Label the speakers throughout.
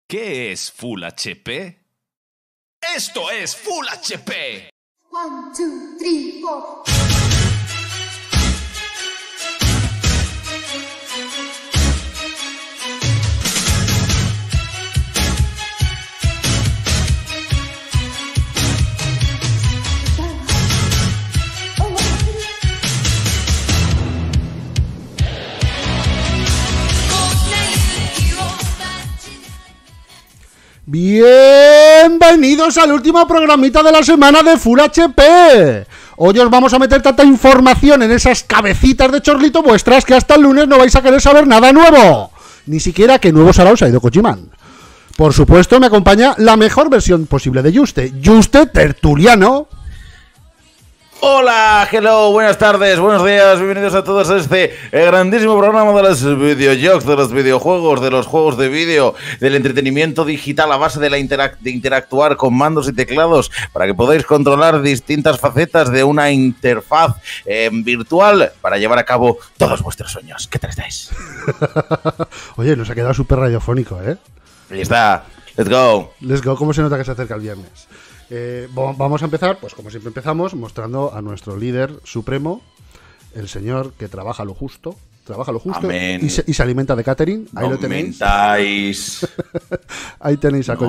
Speaker 1: ¿Qué es Full HP? ¡Esto es Full HP!
Speaker 2: 1, 2, 3, 4.
Speaker 3: Bienvenidos al último programita de la semana de Full HP. Hoy os vamos a meter tanta información en esas cabecitas de chorlito vuestras que hasta el lunes no vais a querer saber nada nuevo. Ni siquiera que nuevo Sarao se ha ido Kojiman. Por supuesto me acompaña la mejor versión posible de Juste tertuliano.
Speaker 4: Hola, hello, buenas tardes, buenos días, bienvenidos a todos a este grandísimo programa de los videojuegos, de los videojuegos, de los juegos de vídeo, del entretenimiento digital a base de de interactuar con mandos y teclados para que podáis controlar distintas facetas de una interfaz virtual para llevar a cabo todos vuestros sueños. ¿Qué tal estáis?
Speaker 3: Oye, nos ha quedado súper radiofónico, ¿eh?
Speaker 4: Ahí está, let's go.
Speaker 3: Let's go, ¿cómo se nota que se acerca el viernes? Vamos a empezar, pues como siempre empezamos, mostrando a nuestro líder supremo, el señor que trabaja lo justo y se alimenta de catering. Ahí lo tenéis. Ahí tenéis a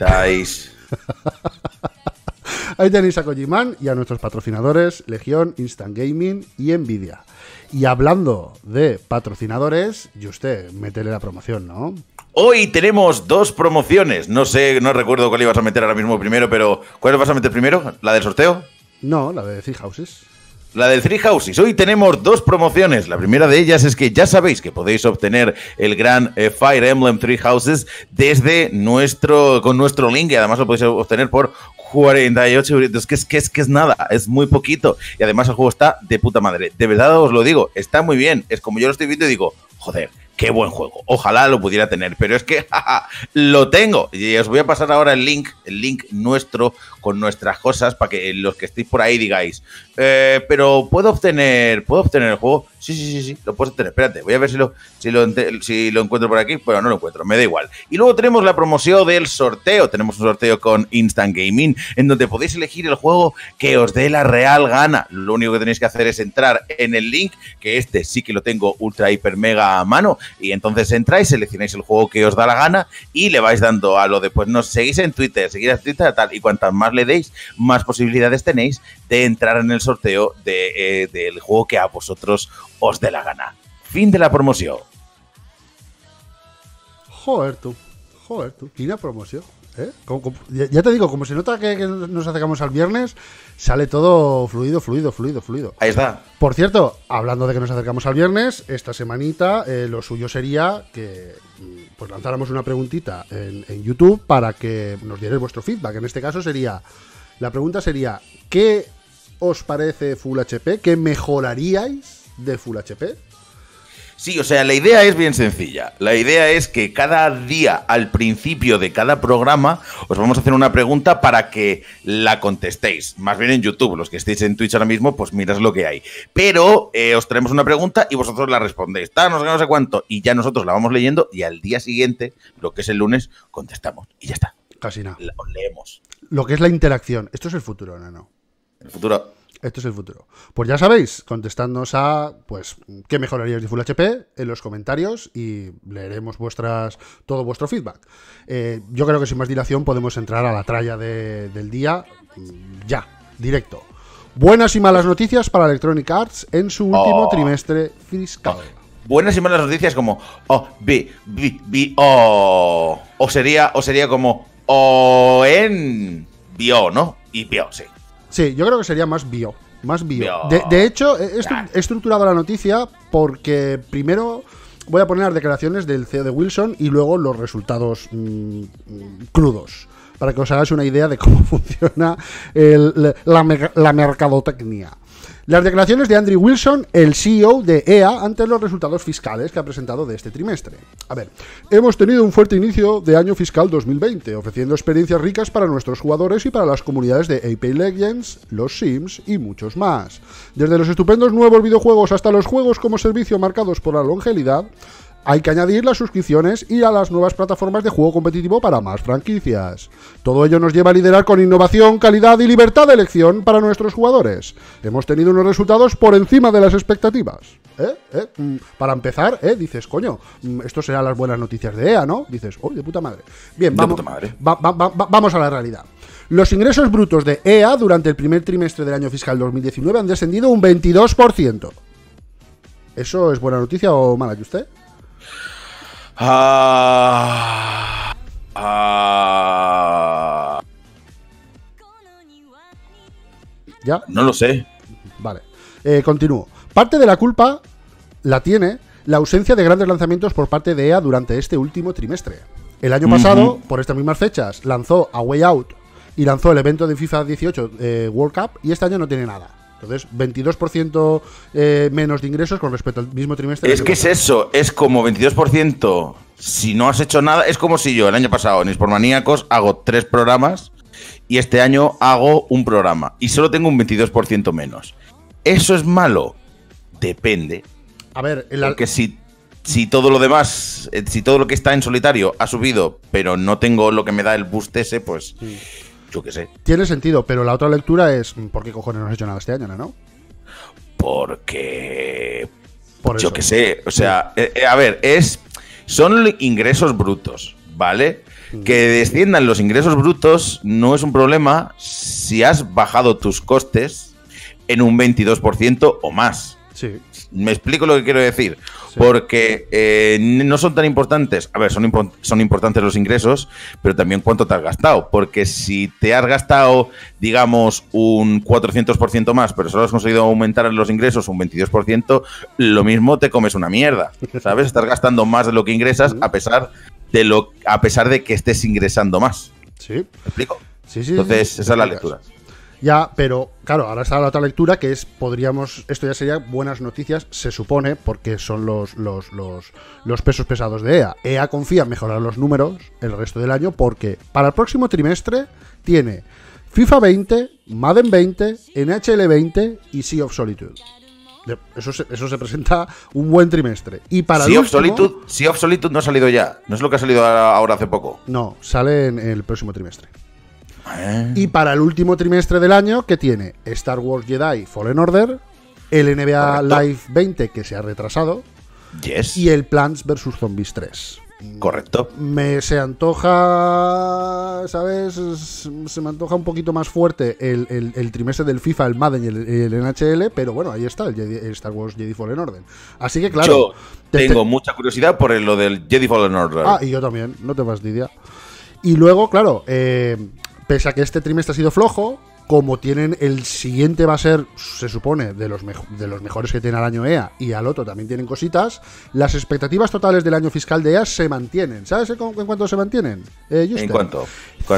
Speaker 3: Ahí tenéis a Kojiman y a nuestros patrocinadores Legión, Instant Gaming y Nvidia. Y hablando de patrocinadores, y usted, métele la promoción, ¿no?
Speaker 4: Hoy tenemos dos promociones. No recuerdo cuál ibas a meter ahora mismo primero, pero ¿cuál vas a meter primero? ¿La del sorteo?
Speaker 3: No, la de Three Houses.
Speaker 4: La del Three Houses. Hoy tenemos dos promociones. La primera de ellas es que ya sabéis que podéis obtener el gran Fire Emblem Three Houses desde con nuestro link, y además lo podéis obtener por 48 euros, que es nada, es muy poquito, y además el juego está de puta madre. De verdad os lo digo, está muy bien. Es como yo lo estoy viendo y digo, joder, qué buen juego, ojalá lo pudiera tener, pero es que lo tengo. Y os voy a pasar ahora el link nuestro con nuestras cosas para que los que estéis por ahí digáis, pero ¿puedo obtener el juego? Sí, lo puedes obtener. Espérate, voy a ver si lo encuentro por aquí. Bueno, no lo encuentro, me da igual. Y luego tenemos la promoción del sorteo. Tenemos un sorteo con Instant Gaming, en donde podéis elegir el juego que os dé la real gana. Lo único que tenéis que hacer es entrar en el link, que este sí que lo tengo ultra hiper mega a mano, y entonces entráis, seleccionáis el juego que os da la gana y le vais dando a lo de, pues nos seguís en Twitter, tal, y cuantas más le deis, más posibilidades tenéis de entrar en el sorteo del juego que a vosotros os dé la gana. Fin de la promoción.
Speaker 3: Joder tú, fina promoción, ¿eh? Ya te digo, como se nota que nos acercamos al viernes, sale todo fluido.
Speaker 4: Ahí está.
Speaker 3: Por cierto, hablando de que nos acercamos al viernes, esta semanita lo suyo sería que pues lanzáramos una preguntita en YouTube para que nos dierais vuestro feedback. En este caso la pregunta sería, ¿qué os parece Full HP? ¿Qué mejoraríais de Full HP?
Speaker 4: Sí, o sea, la idea es bien sencilla. La idea es que cada día, al principio de cada programa, os vamos a hacer una pregunta para que la contestéis. Más bien en YouTube, los que estéis en Twitch ahora mismo, pues mirad lo que hay. Pero os traemos una pregunta y vosotros la respondéis. No sé cuánto. Y ya nosotros la vamos leyendo y al día siguiente, lo que es el lunes, contestamos. Y ya está.
Speaker 3: Casi nada.
Speaker 4: Os leemos.
Speaker 3: Lo que es la interacción. Esto es el futuro, ¿no?
Speaker 4: El futuro.
Speaker 3: Esto es el futuro. Pues ya sabéis, contestadnos a, pues, qué mejoraríais de Full HP en los comentarios y leeremos todo vuestro feedback. Yo creo que sin más dilación podemos entrar a la tralla del día. Ya, directo. Buenas y malas noticias para Electronic Arts en su último trimestre fiscal.
Speaker 4: Buenas y malas noticias como o sería como bio, ¿no? Y bio, sí.
Speaker 3: Sí, yo creo que sería más bio. De hecho, he estructurado la noticia porque primero voy a poner las declaraciones del CEO de Wilson y luego los resultados crudos, para que os hagáis una idea de cómo funciona la mercadotecnia. Las declaraciones de Andrew Wilson, el CEO de EA, ante los resultados fiscales que ha presentado de este trimestre. A ver, hemos tenido un fuerte inicio de año fiscal 2020, ofreciendo experiencias ricas para nuestros jugadores y para las comunidades de Apex Legends, los Sims y muchos más. Desde los estupendos nuevos videojuegos hasta los juegos como servicio marcados por la longevidad, hay que añadir las suscripciones y a las nuevas plataformas de juego competitivo para más franquicias. Todo ello nos lleva a liderar con innovación, calidad y libertad de elección para nuestros jugadores. Hemos tenido unos resultados por encima de las expectativas. Para empezar, dices, coño, esto serán las buenas noticias de EA, ¿no? Dices, de puta madre. Bien, vamos a la realidad. Los ingresos brutos de EA durante el primer trimestre del año fiscal 2019 han descendido un 22%. ¿Eso es buena noticia o mala, usted? ¿Ya?
Speaker 4: No lo sé.
Speaker 3: Vale. Continúo. Parte de la culpa la tiene la ausencia de grandes lanzamientos por parte de EA durante este último trimestre. El año pasado, por estas mismas fechas, lanzó A Way Out y lanzó el evento de FIFA 18 World Cup, y este año no tiene nada. Entonces, 22% menos de ingresos con respecto al mismo trimestre.
Speaker 4: Es que es eso, es como 22%. Si no has hecho nada, es como si yo el año pasado en Sportmaníacos hago 3 programas y este año hago un programa y solo tengo un 22% menos. ¿Eso es malo? Depende.
Speaker 3: A ver,
Speaker 4: porque si todo lo demás, si todo lo que está en solitario ha subido, pero no tengo lo que me da el boost ese, pues yo qué sé.
Speaker 3: Tiene sentido, pero la otra lectura es ¿por qué cojones no has hecho nada este año, no?
Speaker 4: Porque
Speaker 3: Por
Speaker 4: yo
Speaker 3: eso.
Speaker 4: qué sé, o sea, a ver, son ingresos brutos, ¿vale? Que desciendan los ingresos brutos no es un problema si has bajado tus costes en un 22% o más.
Speaker 3: Sí.
Speaker 4: ¿Me explico lo que quiero decir?
Speaker 3: Sí.
Speaker 4: Porque no son tan importantes. A ver, son importantes los ingresos, pero también cuánto te has gastado. Porque si te has gastado, digamos, un 400% más, pero solo has conseguido aumentar los ingresos un 22%, lo mismo te comes una mierda, ¿sabes? Estás gastando más de lo que ingresas a pesar de que estés ingresando más.
Speaker 3: Sí.
Speaker 4: ¿Me explico?
Speaker 3: Sí.
Speaker 4: Entonces, esa es la lectura.
Speaker 3: Ya, pero claro, ahora está la otra lectura que es, esto ya sería buenas noticias, se supone, porque son los pesos pesados de EA. EA confía en mejorar los números el resto del año porque para el próximo trimestre tiene FIFA 20, Madden 20, NHL 20 y Sea of Solitude. Eso se presenta un buen trimestre. Y para
Speaker 4: Sea of Solitude no ha salido ya, no es lo que ha salido ahora hace poco.
Speaker 3: No, sale en el próximo trimestre. Y para el último trimestre del año, que tiene Star Wars Jedi Fallen Order, el NBA
Speaker 4: Correcto.
Speaker 3: Live 20, que se ha retrasado,
Speaker 4: Yes.
Speaker 3: y el Plants vs. Zombies 3.
Speaker 4: Correcto.
Speaker 3: Se antoja, ¿sabes? Se me antoja un poquito más fuerte el trimestre del FIFA, el Madden y el NHL, pero bueno, ahí está, el Star Wars Jedi Fallen Order. Así que claro...
Speaker 4: Yo tengo mucha curiosidad por lo del Jedi Fallen Order.
Speaker 3: Ah, y yo también, no te fastidia. Y luego, claro, pese a que este trimestre ha sido flojo, como tienen el siguiente va a ser, se supone, de los mejores que tiene al año EA, y al otro también tienen cositas, las expectativas totales del año fiscal de EA se mantienen. ¿Sabes en cuánto se mantienen?
Speaker 4: ¿En cuánto?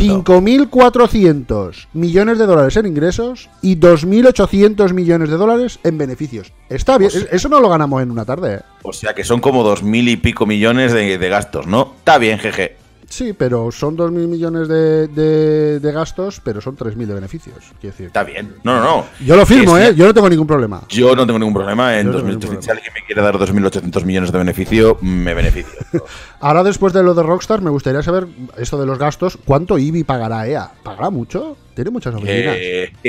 Speaker 3: 5.400 millones de dólares en ingresos y 2.800 millones de dólares en beneficios. Está bien, eso no lo ganamos en una tarde,
Speaker 4: O sea que son como 2.000 y pico millones de gastos, ¿no? Está bien, jeje.
Speaker 3: Sí, pero son 2.000 millones de gastos, pero son 3.000 de beneficios. Quiero decir.
Speaker 4: Está bien. No.
Speaker 3: Yo lo firmo, yo no tengo ningún problema.
Speaker 4: Yo no tengo ningún problema. En
Speaker 3: Yo no tengo
Speaker 4: 2008,
Speaker 3: ningún
Speaker 4: si alguien me quiere dar 2.800 millones de beneficio, me beneficio.
Speaker 3: Ahora, después de lo de Rockstar, me gustaría saber, esto de los gastos, ¿cuánto IBI pagará EA? ¿Pagará mucho? Tiene muchas oficinas.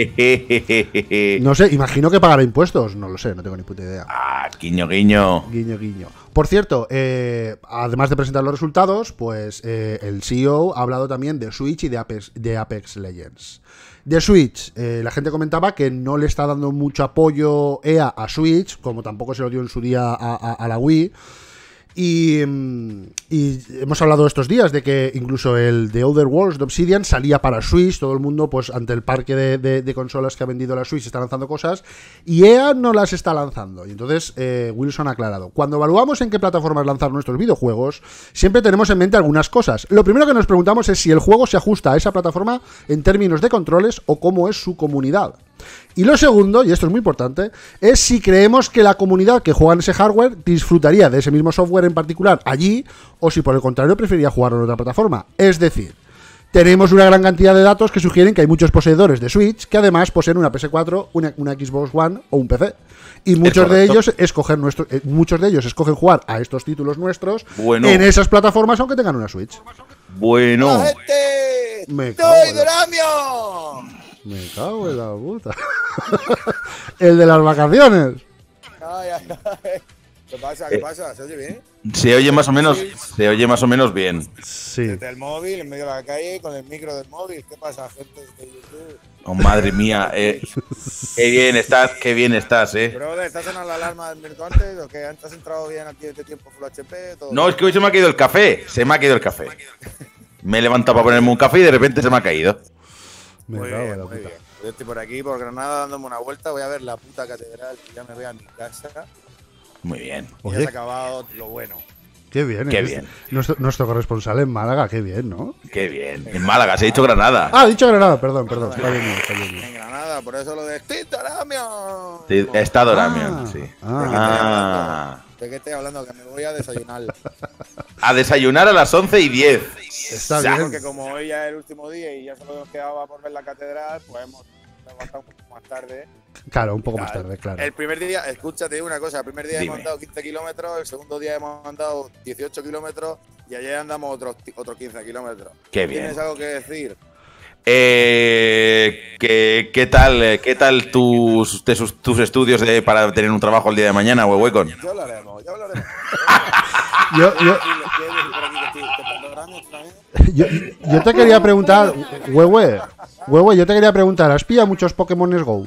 Speaker 3: No sé, imagino que pagará impuestos. No lo sé, no tengo ni puta idea.
Speaker 4: Guiño, guiño.
Speaker 3: Guiño, guiño. Por cierto, además de presentar los resultados, pues el CEO ha hablado también de Switch y de Apex Legends. De Switch, la gente comentaba que no le está dando mucho apoyo EA a Switch, como tampoco se lo dio en su día a la Wii. Y hemos hablado estos días de que incluso el The Outer Worlds de Obsidian salía para Switch. Todo el mundo, pues ante el parque de consolas que ha vendido la Switch, está lanzando cosas y EA no las está lanzando. Y entonces Wilson ha aclarado: cuando evaluamos en qué plataformas lanzar nuestros videojuegos, siempre tenemos en mente algunas cosas. Lo primero que nos preguntamos es si el juego se ajusta a esa plataforma en términos de controles o cómo es su comunidad. Y lo segundo, y esto es muy importante, es si creemos que la comunidad que juega en ese hardware disfrutaría de ese mismo software en particular allí, o si por el contrario preferiría jugarlo en otra plataforma. Es decir, tenemos una gran cantidad de datos que sugieren que hay muchos poseedores de Switch que además poseen una PS4, una Xbox One o un PC. Y muchos de ellos escogen jugar a estos títulos nuestros en esas plataformas aunque tengan una Switch.
Speaker 4: Bueno.
Speaker 3: Me cago en la puta. El de las vacaciones.
Speaker 5: ¿Qué pasa? ¿Qué pasa? ¿Se oye bien?
Speaker 4: Se oye más o menos bien.
Speaker 3: Sí.
Speaker 5: Desde el móvil, en medio de la calle, con el micro del móvil. ¿Qué pasa, gente de YouTube?
Speaker 4: Oh, madre mía. Qué bien estás,
Speaker 5: Brother, ¿estás en la alarma del minuto antes? ¿O que has entrado bien aquí este tiempo Full HP? ¿Todo
Speaker 4: No,
Speaker 5: bien?
Speaker 4: es que hoy se me ha caído el café. Me he levantado para ponerme un café y de repente se me ha caído.
Speaker 5: Muy bien, muy bien. Yo estoy por aquí, por Granada, dándome una vuelta. Voy a ver la puta catedral, que ya me voy a mi casa.
Speaker 4: Muy bien.
Speaker 5: Y ya se ha acabado lo bueno.
Speaker 3: Qué bien.
Speaker 4: Qué bien.
Speaker 3: Nuestro corresponsal en Málaga, qué bien, ¿no?
Speaker 4: Qué bien. En Málaga, se ha dicho Granada.
Speaker 3: Ah, dicho Granada, perdón. Está bien.
Speaker 5: En Granada, por eso lo de Doramio.
Speaker 4: Está Doramio, sí.
Speaker 5: ¿De qué estoy hablando? Que me voy a desayunar.
Speaker 4: A desayunar a las 11:10.
Speaker 3: Está bien.
Speaker 5: Porque como hoy ya es el último día y ya solo nos quedaba por ver la catedral, pues hemos levantado un poco más tarde.
Speaker 3: Claro, un poco más tarde, claro.
Speaker 5: El primer día, escúchate una cosa, el primer día
Speaker 4: Dime.
Speaker 5: hemos andado 15 kilómetros, el segundo día hemos andado 18 kilómetros y ayer andamos otros 15 kilómetros.
Speaker 4: Qué bien.
Speaker 5: ¿Tienes algo que decir?
Speaker 4: ¿Qué tal tus estudios para tener un trabajo el día de mañana, Huehuecon?
Speaker 5: Ya hablaremos.
Speaker 3: Yo te quería preguntar, Huehue, yo te quería preguntar, ¿has pillado muchos Pokémon Go?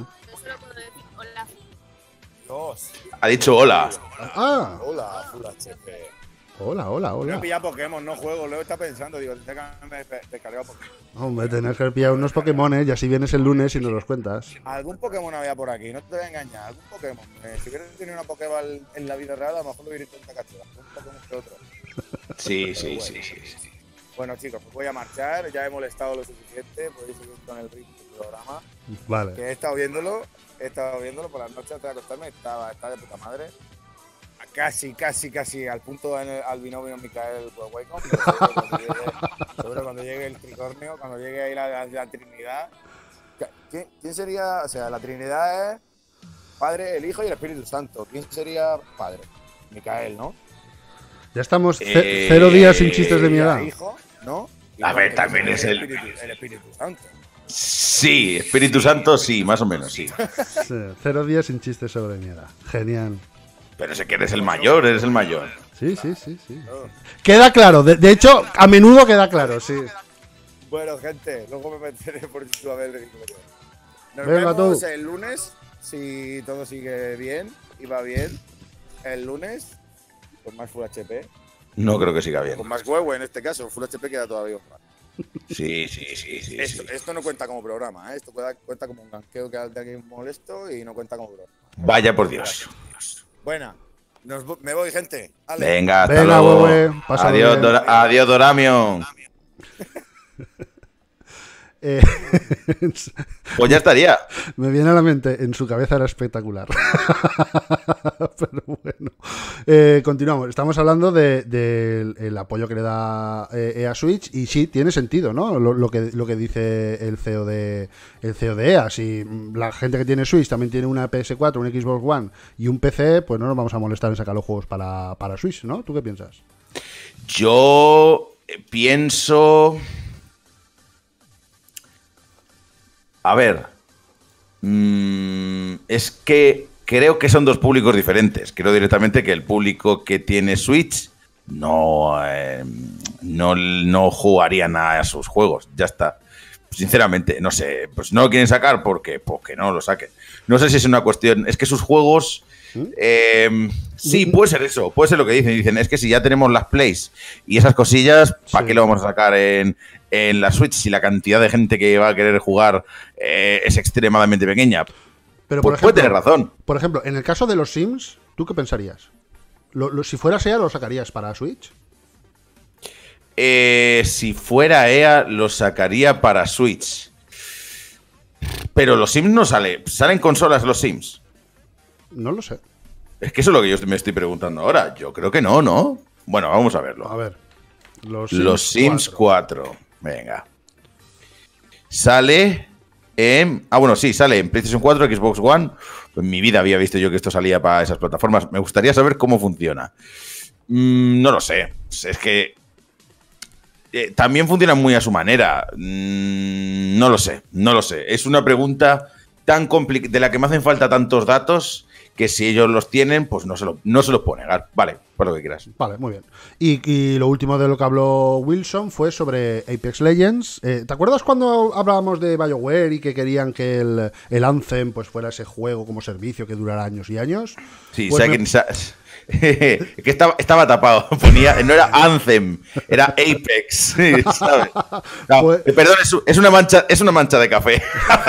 Speaker 4: Ha dicho hola.
Speaker 3: Ah,
Speaker 5: Hola, Full HP.
Speaker 3: hola.
Speaker 5: No he pillado Pokémon, no juego, luego está pensando, digo, tengo que haberme descargado Pokémon.
Speaker 3: Hombre, tenés que pillar unos Pokémon, y así vienes el lunes y nos los cuentas.
Speaker 5: Algún Pokémon había por aquí, no te voy a engañar, algún Pokémon. Si hubieras tenido una Pokéball en la vida real, a lo mejor lo hubiera intentado capturar. Un Pokémon que otro.
Speaker 4: Sí.
Speaker 5: Bueno, chicos, pues voy a marchar, ya he molestado lo suficiente, podéis seguir con el ritmo del programa.
Speaker 3: Vale.
Speaker 5: Que he estado viéndolo por las noches antes de acostarme, está de puta madre. Casi al punto al binomio Micael Huehuecon, pero cuando llegue el tricornio, cuando llegue ahí la Trinidad. ¿Quién sería? O sea, la Trinidad es Padre, el Hijo y el Espíritu Santo. ¿Quién sería Padre? Micael, ¿no?
Speaker 3: Ya estamos 0 días sin chistes de mi edad.
Speaker 5: Hijo, ¿no? Y
Speaker 4: A ver, también es el
Speaker 5: Espíritu Santo.
Speaker 4: Sí, Espíritu Santo, sí, más o menos, sí.
Speaker 3: Sí, 0 días sin chistes sobre mi edad. Genial.
Speaker 4: Pero sé que eres el mayor.
Speaker 3: Sí. Queda claro, de hecho, a menudo queda claro, sí.
Speaker 5: Bueno, gente, luego me meteré por YouTube a ver el vídeo. Nos
Speaker 3: Venga,
Speaker 5: vemos
Speaker 3: tú.
Speaker 5: el lunes, si todo sigue bien y va bien. El lunes, con más Full HP.
Speaker 4: No creo que siga bien.
Speaker 5: Con más huevo en este caso, Full HP queda todavía más.
Speaker 4: Sí.
Speaker 5: Esto no cuenta como programa, ¿eh? Esto cuenta como un ganqueo que de alguien molesto y no cuenta como programa.
Speaker 4: Vaya por Dios.
Speaker 5: Buena, me voy, gente. Ale.
Speaker 4: Venga, hasta
Speaker 3: Venga,
Speaker 4: luego.
Speaker 3: Huehue, pásalo
Speaker 4: Adiós,
Speaker 3: bien.
Speaker 4: adiós, Doramio. Pues ya estaría.
Speaker 3: Me viene a la mente, en su cabeza era espectacular. Pero bueno. Continuamos. Estamos hablando del apoyo que le da EA Switch. Y sí, tiene sentido, ¿no? Lo que dice el CEO de EA. Si la gente que tiene Switch también tiene una PS4, un Xbox One y un PC, pues no nos vamos a molestar en sacar los juegos para Switch, ¿no? ¿Tú qué piensas?
Speaker 4: Yo pienso... A ver, es que creo que son dos públicos diferentes. Creo directamente que el público que tiene Switch no jugaría nada a sus juegos. Ya está. Sinceramente, no sé. Pues no lo quieren sacar porque pues que no lo saquen. No sé si es una cuestión. Es que sus juegos. Sí, puede ser eso. Puede ser lo que dicen. Dicen, es que si ya tenemos las plays y esas cosillas, ¿para qué lo vamos a sacar en la Switch si la cantidad de gente que va a querer jugar es extremadamente pequeña?
Speaker 3: Pero
Speaker 4: pues puede tener razón.
Speaker 3: Por ejemplo, en el caso de los Sims, ¿tú qué pensarías? Si fuera EA, ¿lo sacarías para Switch?
Speaker 4: Si fuera EA, lo sacaría para Switch. Pero los Sims no salen consolas los Sims.
Speaker 3: No lo sé.
Speaker 4: Es que eso es lo que yo me estoy preguntando ahora. Yo creo que no, ¿no? Bueno, vamos a verlo.
Speaker 3: A ver.
Speaker 4: Los Sims 4. Venga. sale en... bueno, sí, sale en PlayStation 4, Xbox One. En mi vida había visto yo que esto salía para esas plataformas. Me gustaría saber cómo funciona. No lo sé. Es que... también funciona muy a su manera. No lo sé. Es una pregunta tan complicada, de la que me hacen falta tantos datos, que si ellos los tienen, pues no se los puedo negar. Vale, por lo que quieras.
Speaker 3: Vale, muy bien. Y lo último de lo que habló Wilson fue sobre Apex Legends. ¿Te acuerdas cuando hablábamos de BioWare y que querían que el Anthem pues fuera ese juego como servicio que durara años y años?
Speaker 4: Sí,
Speaker 3: pues
Speaker 4: que estaba tapado. Ponía, no era Anthem, era Apex. ¿Sabes? No,
Speaker 3: Pues...
Speaker 4: perdón, es una mancha de café.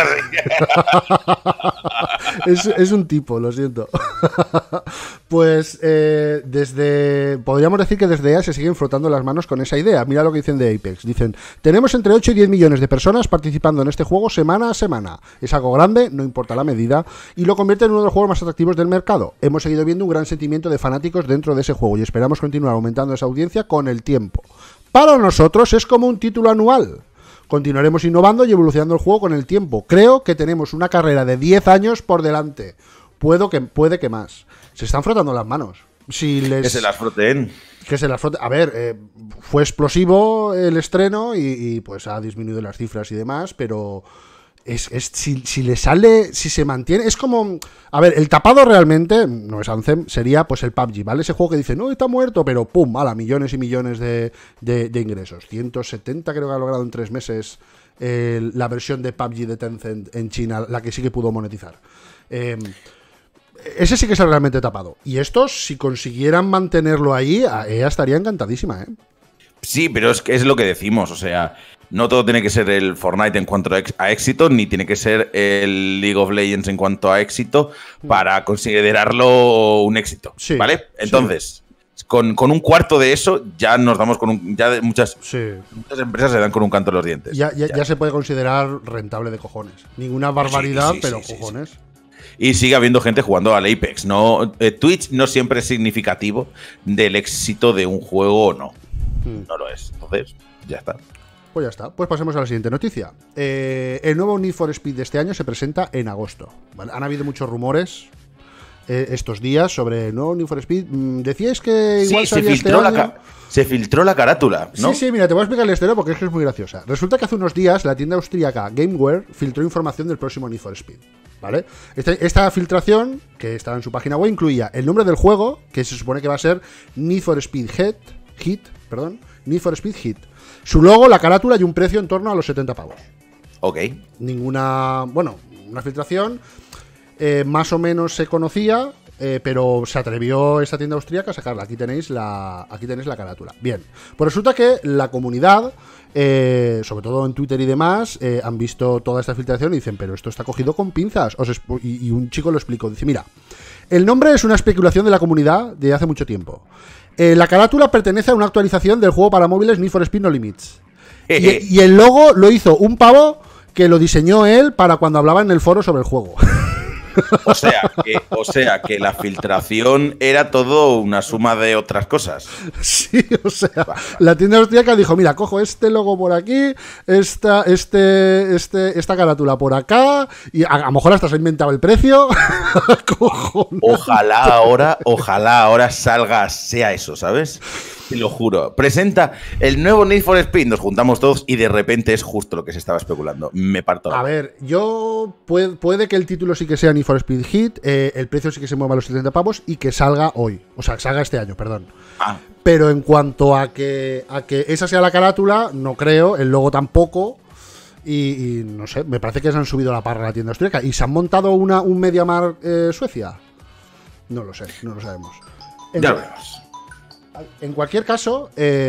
Speaker 3: es un tipo, lo siento. Pues podríamos decir que desde EA se siguen frotando las manos con esa idea. Mira lo que dicen de Apex. Dicen, tenemos entre 8 y 10 millones de personas participando en este juego semana a semana. Es algo grande, no importa la medida, y lo convierte en uno de los juegos más atractivos del mercado. Hemos seguido viendo un gran sentimiento de fanáticos dentro de ese juego y esperamos continuar aumentando esa audiencia con el tiempo. Para nosotros es como un título anual. Continuaremos innovando y evolucionando el juego con el tiempo. Creo que tenemos una carrera de 10 años por delante. Puede que más. Se están frotando las manos. Que
Speaker 4: se las froten.
Speaker 3: A ver, fue explosivo el estreno y pues ha disminuido las cifras y demás, pero si le sale, si se mantiene, es como... A ver, el tapado realmente, no es Anthem, sería pues el PUBG, ¿vale? Ese juego que dice, no, está muerto, pero pum, millones y millones de ingresos. 170 creo que ha logrado en 3 meses la versión de PUBG de Tencent en China, la que sí que pudo monetizar. Ese sí que es el realmente tapado. Y estos, si consiguieran mantenerlo ahí, ella estaría encantadísima, ¿eh?
Speaker 4: Sí, pero es lo que decimos, o sea, no todo tiene que ser el Fortnite en cuanto a éxito, ni tiene que ser el League of Legends en cuanto a éxito para considerarlo un éxito, sí, ¿vale? Entonces, sí. Con un cuarto de eso ya nos damos muchas empresas se dan con un canto en los dientes.
Speaker 3: Ya se puede considerar rentable de cojones. Ninguna barbaridad, pero cojones.
Speaker 4: Sí. Y sigue habiendo gente jugando al Apex. Twitch no siempre es significativo del éxito de un juego o no. No lo es. Entonces, ya está.
Speaker 3: Pues ya está. Pues pasemos a la siguiente noticia. El nuevo Need for Speed de este año se presenta en agosto. ¿Vale? Han habido muchos rumores estos días sobre el nuevo Need for Speed. Decíais que igual
Speaker 4: se filtró la carátula, ¿no?
Speaker 3: Sí, mira, te voy a explicar la historia porque es que es muy graciosa. Resulta que hace unos días la tienda austríaca Gameware filtró información del próximo Need for Speed. ¿Vale? Esta filtración, que estaba en su página web, incluía el nombre del juego, que se supone que va a ser Need for Speed Need for Speed Hit. Su logo, la carátula y un precio en torno a los 70 pavos.
Speaker 4: Ok.
Speaker 3: Una filtración más o menos se conocía, pero se atrevió esta tienda austríaca a sacarla. Aquí tenéis la carátula. Bien, pues resulta que la comunidad, sobre todo en Twitter y demás, han visto toda esta filtración y dicen, pero esto está cogido con pinzas. Y un chico lo explicó. Dice, mira, el nombre es una especulación de la comunidad de hace mucho tiempo. La carátula pertenece a una actualización del juego para móviles Need for Speed No Limits. Y el logo lo hizo un pavo que lo diseñó él para cuando hablaba en el foro sobre el juego.
Speaker 4: O sea que la filtración era todo una suma de otras cosas.
Speaker 3: Sí, o sea, la tienda austríaca dijo, mira, cojo este logo por aquí, esta carátula por acá, y a lo mejor hasta se ha inventado el precio.
Speaker 4: Ojalá ahora sea eso, ¿sabes? Te lo juro. Presenta el nuevo Need for Speed, nos juntamos todos y de repente es justo lo que se estaba especulando. Me parto.
Speaker 3: A ver, puede que el título sí que sea Need for Speed Hit, el precio sí que se mueva a los 70 pavos y que salga hoy. O sea, que salga este año, perdón. Pero en cuanto a que esa sea la carátula, no creo, el logo tampoco. Y no sé, me parece que se han subido la parra a la tienda austríaca. ¿Y se han montado un MediaMarkt Suecia? No lo sé, no lo sabemos.
Speaker 4: Ya lo veremos.
Speaker 3: En cualquier caso,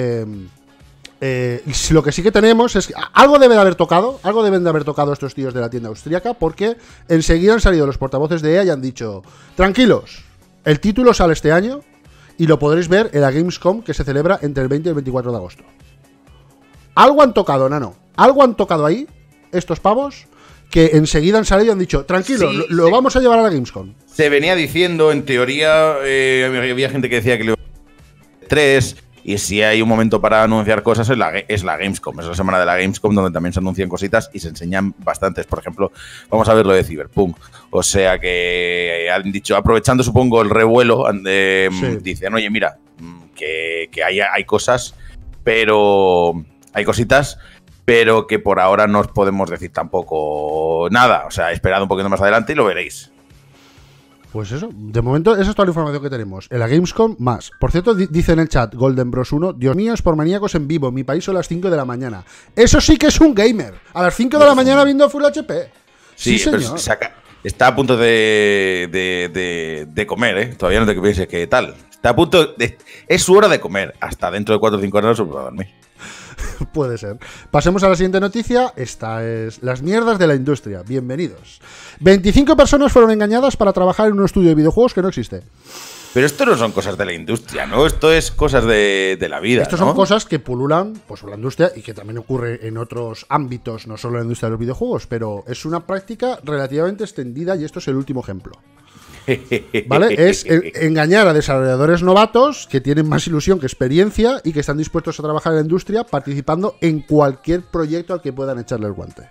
Speaker 3: lo que sí que tenemos es que algo deben de haber tocado estos tíos de la tienda austríaca, porque enseguida han salido los portavoces de EA y han dicho, tranquilos, el título sale este año y lo podréis ver en la Gamescom que se celebra entre el 20 y el 24 de agosto. Algo han tocado, Nano. Algo han tocado ahí, estos pavos, que enseguida han salido y han dicho, tranquilo, sí, lo vamos a llevar a la Gamescom.
Speaker 4: Se venía diciendo, en teoría, había gente que decía que 3, Y si hay un momento para anunciar cosas es la Gamescom. Es la semana de la Gamescom donde también se anuncian cositas y se enseñan bastantes. Por ejemplo, vamos a ver lo de Cyberpunk. O sea que han dicho, aprovechando supongo el revuelo, dicen, oye, mira, que hay cosas, pero hay cositas, pero que por ahora no os podemos decir tampoco nada. O sea, esperad un poquito más adelante y lo veréis.
Speaker 3: Pues eso, de momento esa es toda la información que tenemos. En la Gamescom, más. Por cierto, dice en el chat Golden Bros 1, Dios mío, es por maníacos en vivo, mi país son las 5 de la mañana. Eso sí que es un gamer. A las 5 de la mañana viendo Full HP. Sí, señor.
Speaker 4: Está a punto de comer, ¿eh? Todavía no te pienses que tal. Está a punto de... Es su hora de comer. Hasta dentro de 4 o 5 horas se va a dormir.
Speaker 3: Puede ser. Pasemos a la siguiente noticia. Esta es las mierdas de la industria. Bienvenidos. 25 personas fueron engañadas para trabajar en un estudio de videojuegos que no existe.
Speaker 4: Pero esto no son cosas de la industria, ¿no? Esto es cosas de la vida,
Speaker 3: Esto son cosas que pululan pues, por la industria y que también ocurre en otros ámbitos, no solo en la industria de los videojuegos, pero es una práctica relativamente extendida y esto es el último ejemplo. ¿Vale? Es engañar a desarrolladores novatos que tienen más ilusión que experiencia y que están dispuestos a trabajar en la industria participando en cualquier proyecto al que puedan echarle el guante.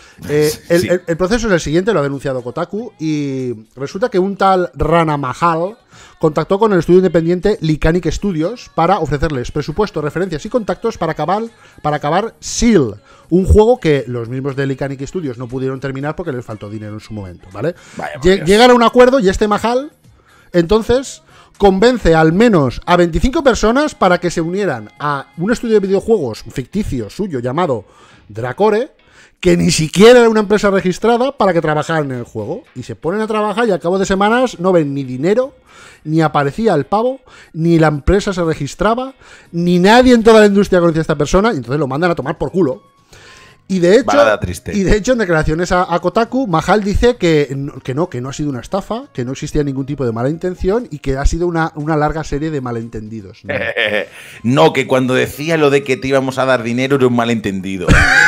Speaker 3: El proceso es el siguiente, lo ha denunciado Kotaku, y resulta que un tal Rana Mahal contactó con el estudio independiente Licanic Studios para ofrecerles presupuesto, referencias y contactos para acabar Seal, un juego que los mismos de Licanic Studios no pudieron terminar porque les faltó dinero en su momento, ¿vale? Llegan a un acuerdo y este Mahal, entonces, convence al menos a 25 personas para que se unieran a un estudio de videojuegos ficticio suyo llamado Dracore, que ni siquiera era una empresa registrada, para que trabajaran en el juego. Y se ponen a trabajar y al cabo de semanas no ven ni dinero, ni aparecía el pavo, ni la empresa se registraba, ni nadie en toda la industria conocía a esta persona, y entonces lo mandan a tomar por culo. Y de hecho, en declaraciones a Kotaku, Mahal dice que no ha sido una estafa, que no existía ningún tipo de mala intención y que ha sido una larga serie de malentendidos.
Speaker 4: No, que cuando decía lo de que te íbamos a dar dinero era un malentendido.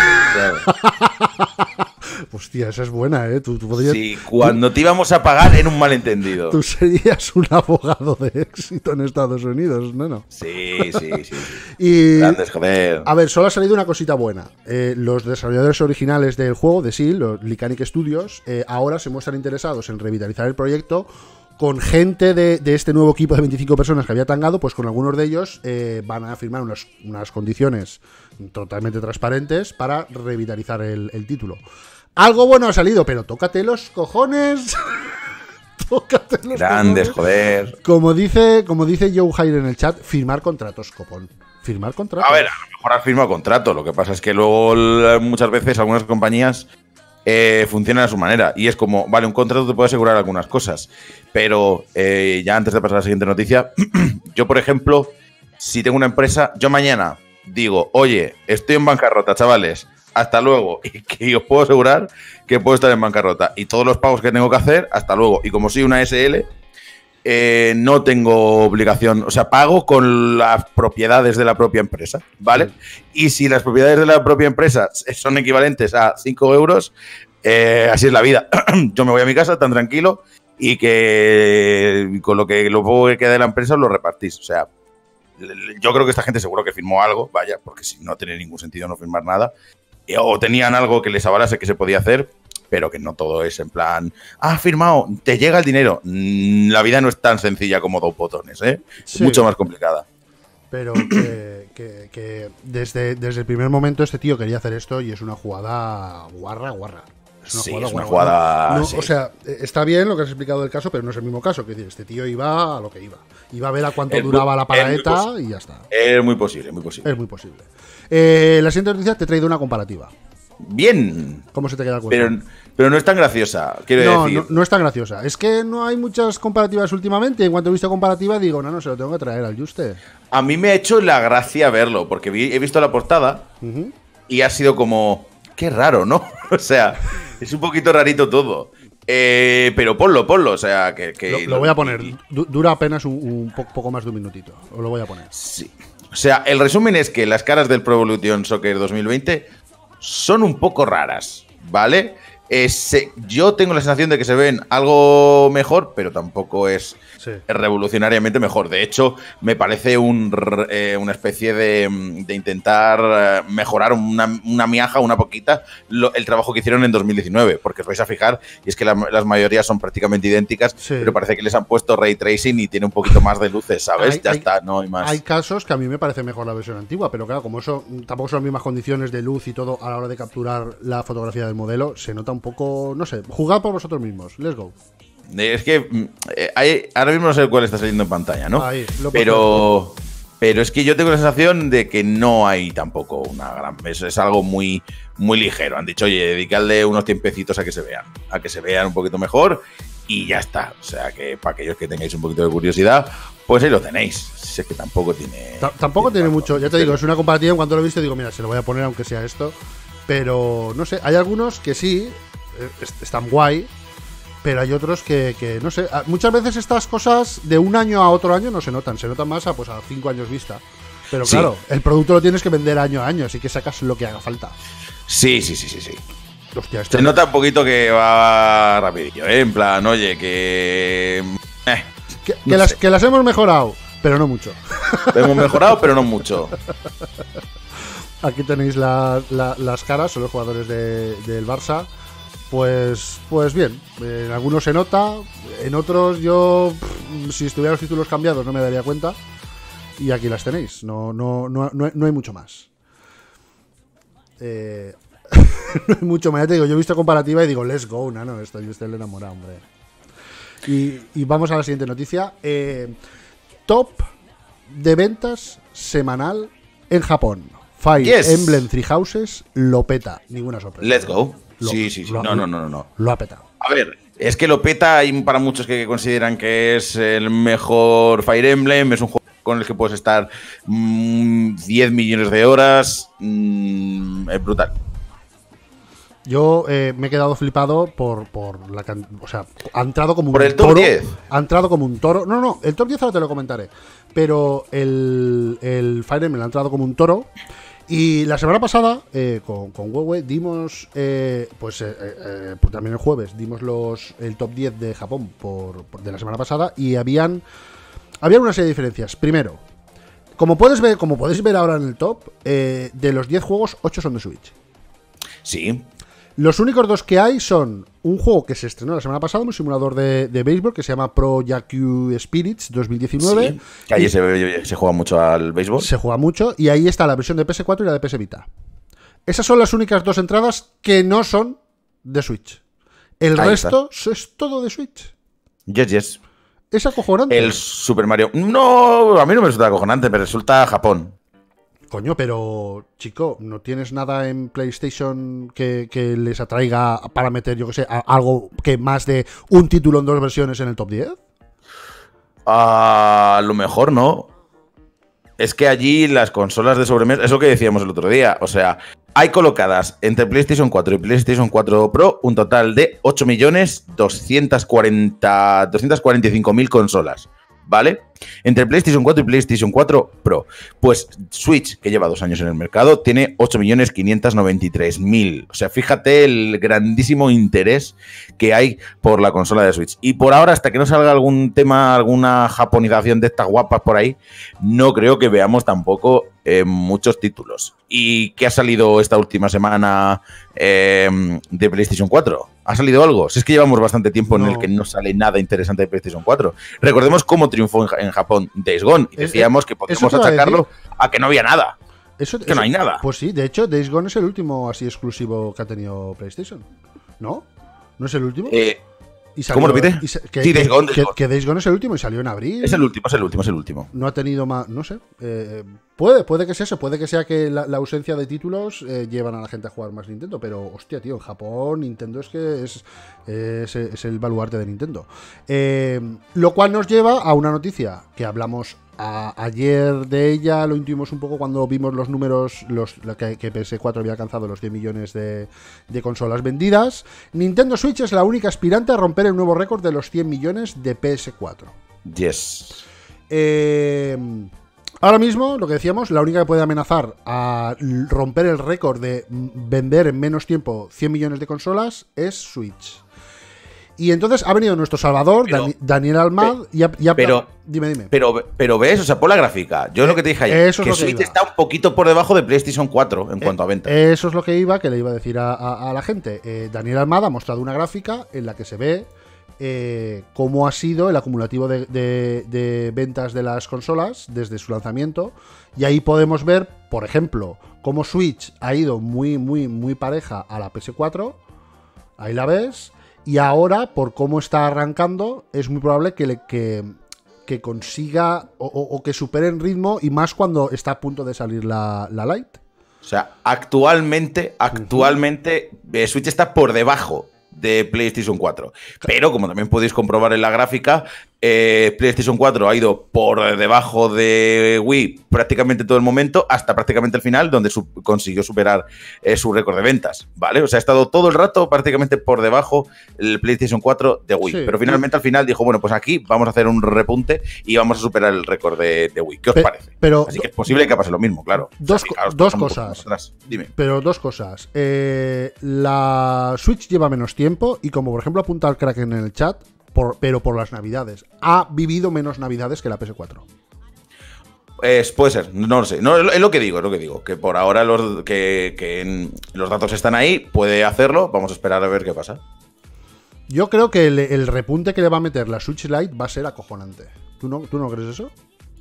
Speaker 3: Hostia, esa es buena, ¿eh? Tú podrías...
Speaker 4: Sí, cuando te íbamos a pagar era un malentendido.
Speaker 3: Tú serías un abogado de éxito en Estados Unidos, ¿no?
Speaker 4: Sí.
Speaker 3: Y,
Speaker 4: grandes, joder.
Speaker 3: A ver, solo ha salido una cosita buena. Los desarrolladores originales del juego, de Seal, los Licanic Studios, ahora se muestran interesados en revitalizar el proyecto con gente de este nuevo equipo de 25 personas que había tangado, pues con algunos de ellos van a firmar unas condiciones totalmente transparentes para revitalizar el título. Algo bueno ha salido, pero tócate los cojones. Tócate los
Speaker 4: grandes,
Speaker 3: cojones.
Speaker 4: joder.
Speaker 3: Como dice Joe Hire en el chat, firmar contratos, copón. Firmar contratos.
Speaker 4: A ver, a lo mejor has firmado contrato. Lo que pasa es que luego muchas veces algunas compañías funcionan a su manera. Y es como, vale, un contrato te puede asegurar algunas cosas. Pero ya antes de pasar a la siguiente noticia, yo, por ejemplo, si tengo una empresa, yo mañana digo, oye, estoy en bancarrota, chavales, hasta luego, y que os puedo asegurar que puedo estar en bancarrota, y todos los pagos que tengo que hacer, hasta luego, y como soy una SL, no tengo obligación, o sea, pago con las propiedades de la propia empresa, ¿vale? Sí. Y si las propiedades de la propia empresa son equivalentes a 5 euros, así es la vida. Yo me voy a mi casa tan tranquilo y que con lo poco que queda de la empresa lo repartís, o sea, yo creo que esta gente seguro que firmó algo, vaya, porque si no tiene ningún sentido no firmar nada, o tenían algo que les avalase que se podía hacer, pero que no todo es en plan, firmado, te llega el dinero. La vida no es tan sencilla como dos botones, ¿eh? Sí. Es mucho más complicada.
Speaker 3: Pero que desde el primer momento este tío quería hacer esto y es una jugada guarra.
Speaker 4: Es una jugada.
Speaker 3: No,
Speaker 4: sí.
Speaker 3: O sea, está bien lo que has explicado del caso, pero no es el mismo caso. Que este tío iba a lo que iba. Iba a ver a cuánto duraba la paraeta y ya está.
Speaker 4: Es muy posible.
Speaker 3: Es muy posible. La siguiente noticia te he traído una comparativa.
Speaker 4: Bien.
Speaker 3: ¿Cómo se te queda el cuento?
Speaker 4: Pero no es tan graciosa, quiero decir.
Speaker 3: No es tan graciosa. Es que no hay muchas comparativas últimamente. En cuanto he visto comparativa, digo, no, se lo tengo que traer al Juste.
Speaker 4: A mí me ha hecho la gracia verlo, porque he visto la portada y ha sido como, qué raro, ¿no? O sea, es un poquito rarito todo. Pero ponlo, o sea, que
Speaker 3: lo voy a poner. Dura apenas un poco más de un minutito. Os lo voy a poner.
Speaker 4: Sí. O sea, el resumen es que las caras del Pro Evolution Soccer 2020 son un poco raras, ¿vale? Yo tengo la sensación de que se ven algo mejor, pero tampoco es revolucionariamente mejor. De hecho, me parece una especie de intentar mejorar una miaja, una poquita, el trabajo que hicieron en 2019, porque os vais a fijar, y es que las mayorías son prácticamente idénticas, pero parece que les han puesto ray tracing y tiene un poquito más de luces, ¿sabes? Ya está, no hay más.
Speaker 3: Hay casos que a mí me parece mejor la versión antigua, pero claro, como eso tampoco son las mismas condiciones de luz y todo a la hora de capturar la fotografía del modelo, se nota un poco, no sé, jugad por vosotros mismos. Let's go.
Speaker 4: Es que ahora mismo no sé cuál está saliendo en pantalla, ¿no?
Speaker 3: Ahí,
Speaker 4: pero es que yo tengo la sensación de que no hay tampoco una gran... Es algo muy, muy ligero. Han dicho, oye, dedicadle unos tiempecitos a que se vean un poquito mejor y ya está. O sea, que para aquellos que tengáis un poquito de curiosidad, pues ahí lo tenéis. Si es que tampoco tiene...
Speaker 3: Tampoco tiene mucho. Ya te digo, es una comparativa. En cuanto lo he visto, digo, mira, se lo voy a poner aunque sea esto. Pero, no sé, hay algunos que sí, están guay. Pero hay otros que no sé, muchas veces estas cosas de un año a otro año no se notan más a 5 años vista. Pero claro, el producto lo tienes que vender año a año, así que sacas lo que haga falta.
Speaker 4: Sí.
Speaker 3: Hostia,
Speaker 4: se nota un poquito que va rapidillo, ¿eh? En plan, oye, que
Speaker 3: las hemos mejorado, pero no mucho.
Speaker 4: Hemos mejorado, pero no mucho.
Speaker 3: Aquí tenéis las caras, son los jugadores del Barça. Pues bien, en algunos se nota, en otros yo, si estuvieran los títulos cambiados no me daría cuenta. Y aquí las tenéis, no hay mucho más. No hay mucho más, ya te digo, yo he visto comparativa y digo, let's go, nano, yo estoy enamorado, hombre. Y vamos a la siguiente noticia. Top de ventas semanal en Japón. Fire Emblem Three Houses lo peta, ninguna sorpresa.
Speaker 4: Let's go. Sí. No.
Speaker 3: Lo ha petado.
Speaker 4: A ver, es que lo peta. Hay para muchos que consideran que es el mejor Fire Emblem. Es un juego con el que puedes estar 10 millones de horas. Es brutal.
Speaker 3: Yo me he quedado flipado por la o sea, ha entrado como
Speaker 4: por
Speaker 3: un
Speaker 4: el top
Speaker 3: toro.
Speaker 4: 10.
Speaker 3: Ha entrado como un toro. No, el top 10 ahora te lo comentaré. Pero el Fire Emblem ha entrado como un toro. Y la semana pasada, con Huawei, dimos, también el jueves, dimos el top 10 de Japón de la semana pasada y había una serie de diferencias. Primero, como podéis ver ahora en el top, de los 10 juegos, 8 son de Switch.
Speaker 4: Sí.
Speaker 3: Los únicos dos que hay son un juego que se estrenó la semana pasada, un simulador de béisbol que se llama Pro Yaku Spirits 2019.
Speaker 4: Sí, que ahí se juega mucho al béisbol.
Speaker 3: Se juega mucho y ahí está la versión de PS4 y la de PS Vita. Esas son las únicas dos entradas que no son de Switch. El ahí resto es todo de Switch.
Speaker 4: Yes.
Speaker 3: Es acojonante.
Speaker 4: El Super Mario... No, a mí no me resulta acojonante, me resulta Japón.
Speaker 3: Coño, pero, chico, ¿no tienes nada en PlayStation que les atraiga para meter, yo que sé, algo que más de un título en 2 versiones en el top 10?
Speaker 4: A lo mejor no. Es que allí las consolas de sobremesa, es lo que decíamos el otro día, o sea, hay colocadas entre PlayStation 4 y PlayStation 4 Pro un total de 8.245.000 consolas. ¿Vale? Entre PlayStation 4 y PlayStation 4 Pro. Pues Switch, que lleva 2 años en el mercado, tiene 8.593.000. O sea, fíjate el grandísimo interés que hay por la consola de Switch. Y por ahora, hasta que no salga algún tema, alguna japonización de estas guapas por ahí, no creo que veamos tampoco muchos títulos. ¿Y qué ha salido esta última semana de PlayStation 4? ¿Ha salido algo? Si es que llevamos bastante tiempo en el que no sale nada interesante de PlayStation 4. Recordemos cómo triunfó en Japón Days Gone y decíamos que podíamos achacarlo a que no había nada. Que no hay nada.
Speaker 3: Pues sí, de hecho, Days Gone es el último así exclusivo que ha tenido PlayStation. ¿No? ¿No es el último?
Speaker 4: Y salió, ¿cómo repite?
Speaker 3: Sí, Days Gone. Que Days Gone es el último y salió en abril.
Speaker 4: Es el último.
Speaker 3: No ha tenido más, no sé. Puede que sea eso, puede que sea que la ausencia de títulos llevan a la gente a jugar más Nintendo, pero hostia, tío, en Japón Nintendo es que es el baluarte de Nintendo. Lo cual nos lleva a una noticia que hablamos ayer de ella, lo intuimos un poco cuando vimos los números, que PS4 había alcanzado los 10 millones de consolas vendidas. Nintendo Switch es la única aspirante a romper el nuevo récord de los 100 millones de PS4.
Speaker 4: Yes.
Speaker 3: Ahora mismo, lo que decíamos, la única que puede amenazar a romper el récord de vender en menos tiempo 100 millones de consolas es Switch. Y entonces ha venido nuestro salvador, Daniel Almad, dime.
Speaker 4: Pero ves, o sea, por la gráfica, yo es lo que te dije ayer,
Speaker 3: eso es
Speaker 4: que
Speaker 3: lo que
Speaker 4: Switch
Speaker 3: iba.
Speaker 4: está un poquito por debajo de PlayStation 4 en cuanto a ventas.
Speaker 3: Eso es lo que le iba a decir a la gente. Daniel Almad ha mostrado una gráfica en la que se ve cómo ha sido el acumulativo de ventas de las consolas desde su lanzamiento. Y ahí podemos ver, por ejemplo, cómo Switch ha ido muy, muy, muy pareja a la PS4. Ahí la ves. Y ahora, por cómo está arrancando, es muy probable que consiga o que supere en ritmo, y más cuando está a punto de salir la Lite.
Speaker 4: O sea, actualmente Switch está por debajo de PlayStation 4. Pero, como también podéis comprobar en la gráfica, PlayStation 4 ha ido por debajo de Wii prácticamente todo el momento, hasta prácticamente el final, donde consiguió superar su récord de ventas, ¿vale? O sea, ha estado todo el rato prácticamente por debajo el PlayStation 4 de Wii. Sí. Pero finalmente al final dijo, bueno, pues aquí vamos a hacer un repunte y vamos a superar el récord de Wii. ¿Qué os parece? Así que es posible que pase lo mismo, claro.
Speaker 3: Dos cosas.
Speaker 4: Dime.
Speaker 3: Pero dos cosas. La Switch lleva menos tiempo y, como por ejemplo apunta el Kraken en el chat, pero por las navidades. Ha vivido menos navidades que la PS4.
Speaker 4: Puede ser, no lo sé. No, es lo que digo. Que por ahora los datos están ahí, puede hacerlo. Vamos a esperar a ver qué pasa.
Speaker 3: Yo creo que el repunte que le va a meter la Switch Lite va a ser acojonante. ¿Tú no crees eso?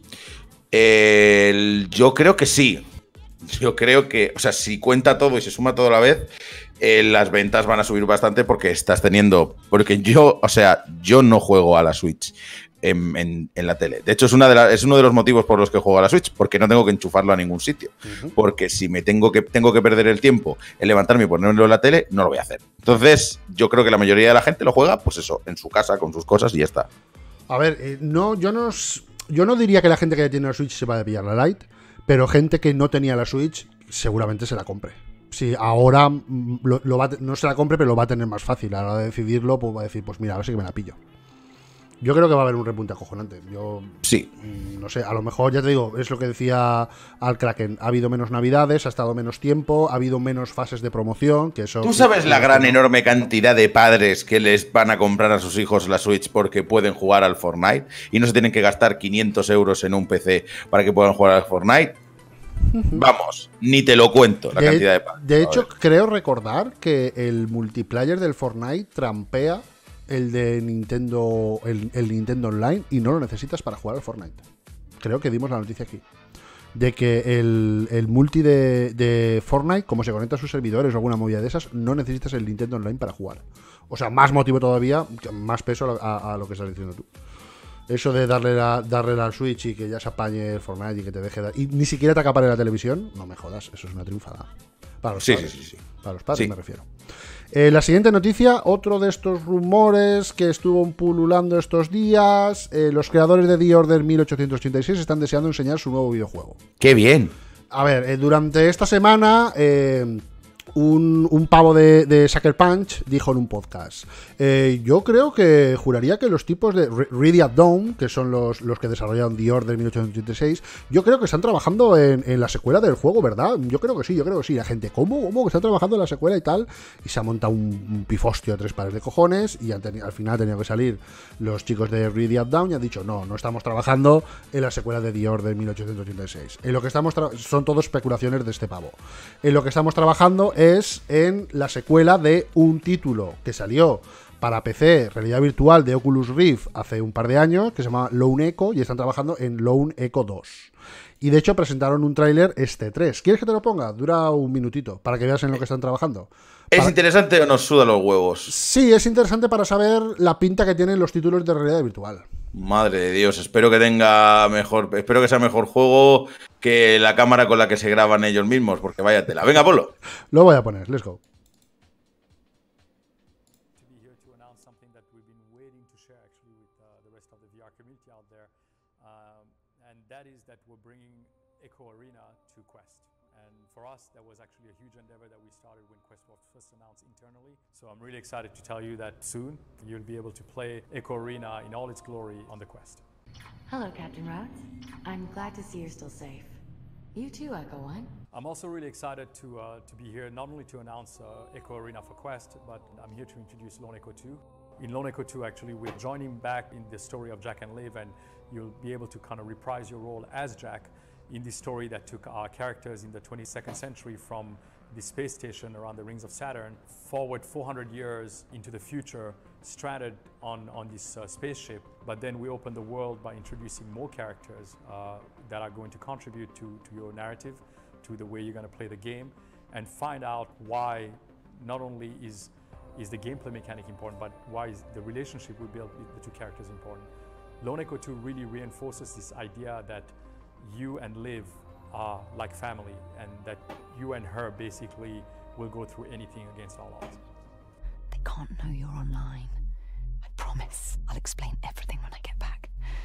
Speaker 4: Yo creo que sí. Yo creo que, o sea, si cuenta todo y se suma todo a la vez, las ventas van a subir bastante porque estás teniendo... Porque yo no juego a la Switch en la tele. De hecho, es uno de los motivos por los que juego a la Switch, porque no tengo que enchufarlo a ningún sitio. Porque si me tengo que perder el tiempo en levantarme y ponerlo en la tele, no lo voy a hacer. Entonces, yo creo que la mayoría de la gente lo juega, pues eso, en su casa, con sus cosas y ya está.
Speaker 3: A ver, yo no diría que la gente que tiene la Switch se va a pillar la Lite, pero gente que no tenía la Switch seguramente se la compre. Si ahora no se la compre, pero lo va a tener más fácil. A la hora de decidirlo, pues va a decir, pues mira, ahora sí que me la pillo. Yo creo que va a haber un repunte acojonante.
Speaker 4: Sí.
Speaker 3: No sé, a lo mejor, ya te digo, es lo que decía al Kraken. Ha habido menos navidades, ha estado menos tiempo, ha habido menos fases de promoción. Que eso,
Speaker 4: ¿tú sabes la gran enorme cantidad de padres que les van a comprar a sus hijos la Switch porque pueden jugar al Fortnite y no se tienen que gastar 500 euros en un PC para que puedan jugar al Fortnite? Vamos, ni te lo cuento la cantidad de padres.
Speaker 3: De hecho, creo recordar que el multiplayer del Fortnite trampea el de Nintendo, el Nintendo Online, y no lo necesitas para jugar al Fortnite. Creo que dimos la noticia aquí. De que el multi de Fortnite, como se conecta a sus servidores o alguna movida de esas, no necesitas el Nintendo Online para jugar. O sea, más motivo todavía, más peso a lo que estás diciendo tú. Eso de darle la Switch y que ya se apañe el Fortnite y que te deje y ni siquiera te acapare la televisión, no me jodas, eso es una triunfada. Para los padres. Sí. Para los padres me refiero. La siguiente noticia, otro de estos rumores que estuvo pululando estos días. Los creadores de The Order 1886 están deseando enseñar su nuevo videojuego.
Speaker 4: ¡Qué bien!
Speaker 3: A ver, durante esta semana... Un pavo de Sucker Punch dijo en un podcast, yo creo que juraría que los tipos de Ready at Dawn, que son los que desarrollaron The Order 1886, yo creo que están trabajando en la secuela del juego, ¿verdad? Yo creo que sí. La gente, ¿cómo que están trabajando en la secuela y tal? Y se ha montado un pifostio a tres pares de cojones y al final han tenido que salir los chicos de Ready at Dawn y han dicho, no estamos trabajando en la secuela de The Order 1886. En lo que estamos son todo especulaciones de este pavo. En lo que estamos trabajando es en la secuela de un título que salió para PC, realidad virtual, de Oculus Rift hace un par de años, que se llama Lone Echo, y están trabajando en Lone Echo 2. Y de hecho presentaron un tráiler este 3. ¿Quieres que te lo ponga? Dura un minutito, para que veas en lo que están trabajando.
Speaker 4: ¿Es interesante o nos suda los huevos?
Speaker 3: Sí, es interesante para saber la pinta que tienen los títulos de realidad virtual.
Speaker 4: Madre de Dios, espero que sea mejor juego que la cámara con la que se graban ellos mismos, porque vaya tela. Venga, Polo.
Speaker 3: Lo voy a poner, let's go.
Speaker 6: So I'm really excited to tell you that soon you'll be able to play Echo Arena in all its glory on the Quest. Hello, Captain Rhodes. I'm glad to see you're still safe. You too, Echo One.
Speaker 7: I'm also really excited to be here, not only to announce Echo Arena for Quest, but I'm here to introduce Lone Echo 2. In Lone Echo 2, actually, we're joining back in the story of Jack and Liv, and you'll be able to kind of reprise your role as Jack in the story that took our characters in the 22nd century from the space station around the rings of Saturn forward 400 years into the future, stranded on this spaceship. But then we open the world by introducing more characters that are going to contribute to your narrative, to the way you're going to play the game, and find out why not only is the gameplay mechanic important, but why is the relationship we build with the two characters important. Lone Echo 2 really reinforces this idea that you and Liv are like family, and that you and her basically will go through anything against all odds.
Speaker 6: They can't know you're online. I promise. I'll explain everything when I get back.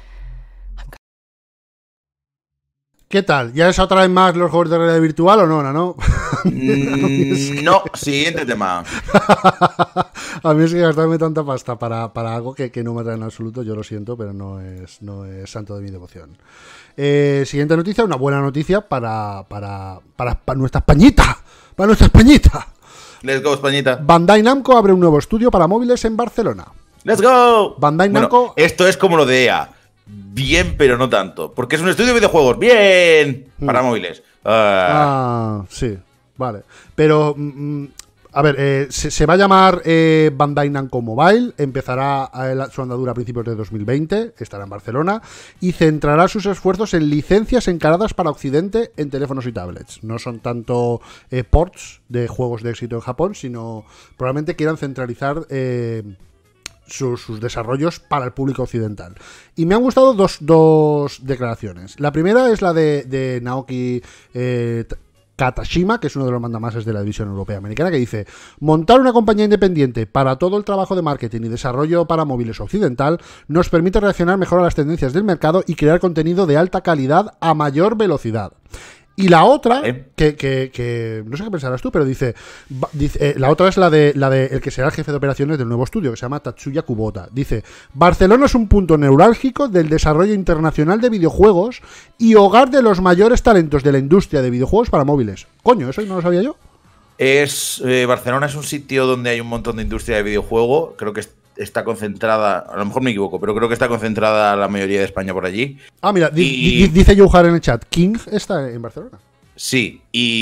Speaker 3: ¿Qué tal? ¿Ya es otra vez más los juegos de realidad virtual o no, no?
Speaker 4: No, siguiente tema.
Speaker 3: A mí es que gastarme tanta pasta para algo que no me atrae en absoluto, yo lo siento, pero no es santo de mi devoción. Siguiente noticia, una buena noticia para nuestra Españita. Para nuestra Españita.
Speaker 4: Let's go, Españita.
Speaker 3: Bandai Namco abre un nuevo estudio para móviles en Barcelona.
Speaker 4: Let's go.
Speaker 3: Bandai Namco.
Speaker 4: Esto es como lo de EA. Bien, pero no tanto. Porque es un estudio de videojuegos. Bien. Para móviles.
Speaker 3: Sí. Vale. Pero, a ver, se va a llamar Bandai Namco Mobile. Empezará su andadura a principios de 2020. Estará en Barcelona. Y centrará sus esfuerzos en licencias encaradas para Occidente en teléfonos y tablets. No son tanto ports de juegos de éxito en Japón, sino probablemente quieran centralizar sus desarrollos para el público occidental. Y me han gustado dos declaraciones. La primera es la de Naoki Katashima, que es uno de los mandamases de la división europea americana, que dice: montar una compañía independiente para todo el trabajo de marketing y desarrollo para móviles occidental nos permite reaccionar mejor a las tendencias del mercado y crear contenido de alta calidad a mayor velocidad. Y la otra, que no sé qué pensarás tú, pero dice la otra es la de el que será el jefe de operaciones del nuevo estudio, que se llama Tatsuya Kubota. Dice: Barcelona es un punto neurálgico del desarrollo internacional de videojuegos y hogar de los mayores talentos de la industria de videojuegos para móviles. Coño, eso no lo sabía yo.
Speaker 4: Barcelona es un sitio donde hay un montón de industria de videojuego. Creo que está concentrada, a lo mejor me equivoco, pero creo que está concentrada la mayoría de España por allí.
Speaker 3: Ah, mira, dice Youhar en el chat, King está en Barcelona.
Speaker 4: Sí,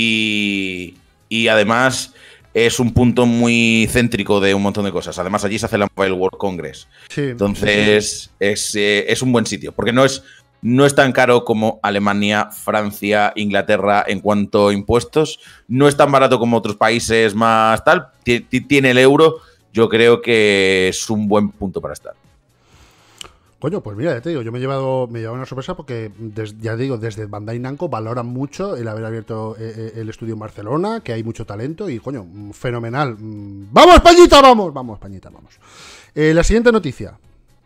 Speaker 4: y además es un punto muy céntrico de un montón de cosas. Además, allí se hace la Mobile World Congress.
Speaker 3: Sí.
Speaker 4: Entonces, es un buen sitio, porque no es tan caro como Alemania, Francia, Inglaterra en cuanto a impuestos. No es tan barato como otros países más tal. Tiene el euro. Yo creo que es un buen punto para estar.
Speaker 3: Coño, pues mira, ya te digo, yo me he llevado una sorpresa porque, ya digo, desde Bandai Namco valoran mucho el haber abierto el estudio en Barcelona, que hay mucho talento y, coño, fenomenal. ¡Vamos, Españita, vamos! ¡Vamos, Españita, vamos! La siguiente noticia.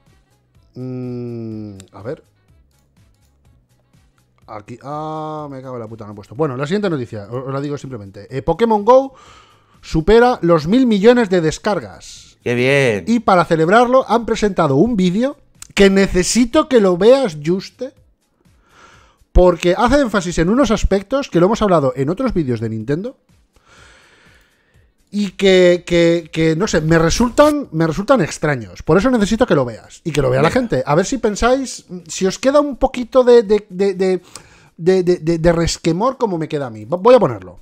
Speaker 3: A ver. Aquí. Me cago en la puta, no he puesto. Bueno, la siguiente noticia, os la digo simplemente. Pokémon GO supera los 1.000 millones de descargas.
Speaker 4: ¡Qué bien!
Speaker 3: Y para celebrarlo han presentado un vídeo que necesito que lo veas, Juste, porque hace énfasis en unos aspectos que lo hemos hablado en otros vídeos de Nintendo y que no sé, me resultan extraños. Por eso necesito que lo veas y que lo vea la gente. A ver si pensáis, si os queda un poquito de resquemor como me queda a mí. Voy a ponerlo.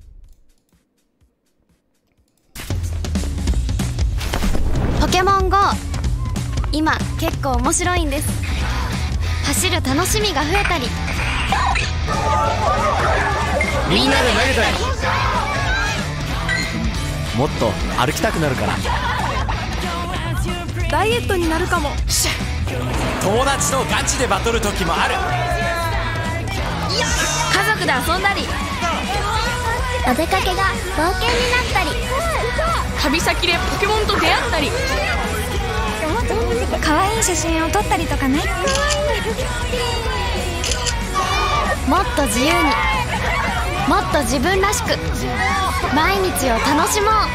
Speaker 8: Pokémon GO 今結構面白いんです。走る楽しみが増えたり、
Speaker 9: みんなで投げたり、もっと歩きたくなるから、
Speaker 8: ダイエットになるかも。
Speaker 9: 友達とガチでバトる時もある。
Speaker 8: 家族で遊んだり、お出かけが冒険になったり、旅先でポケモンと出会ったり、可愛い写真を撮ったりとかね。もっと自由に、もっと自分らしく、毎日を楽しもう。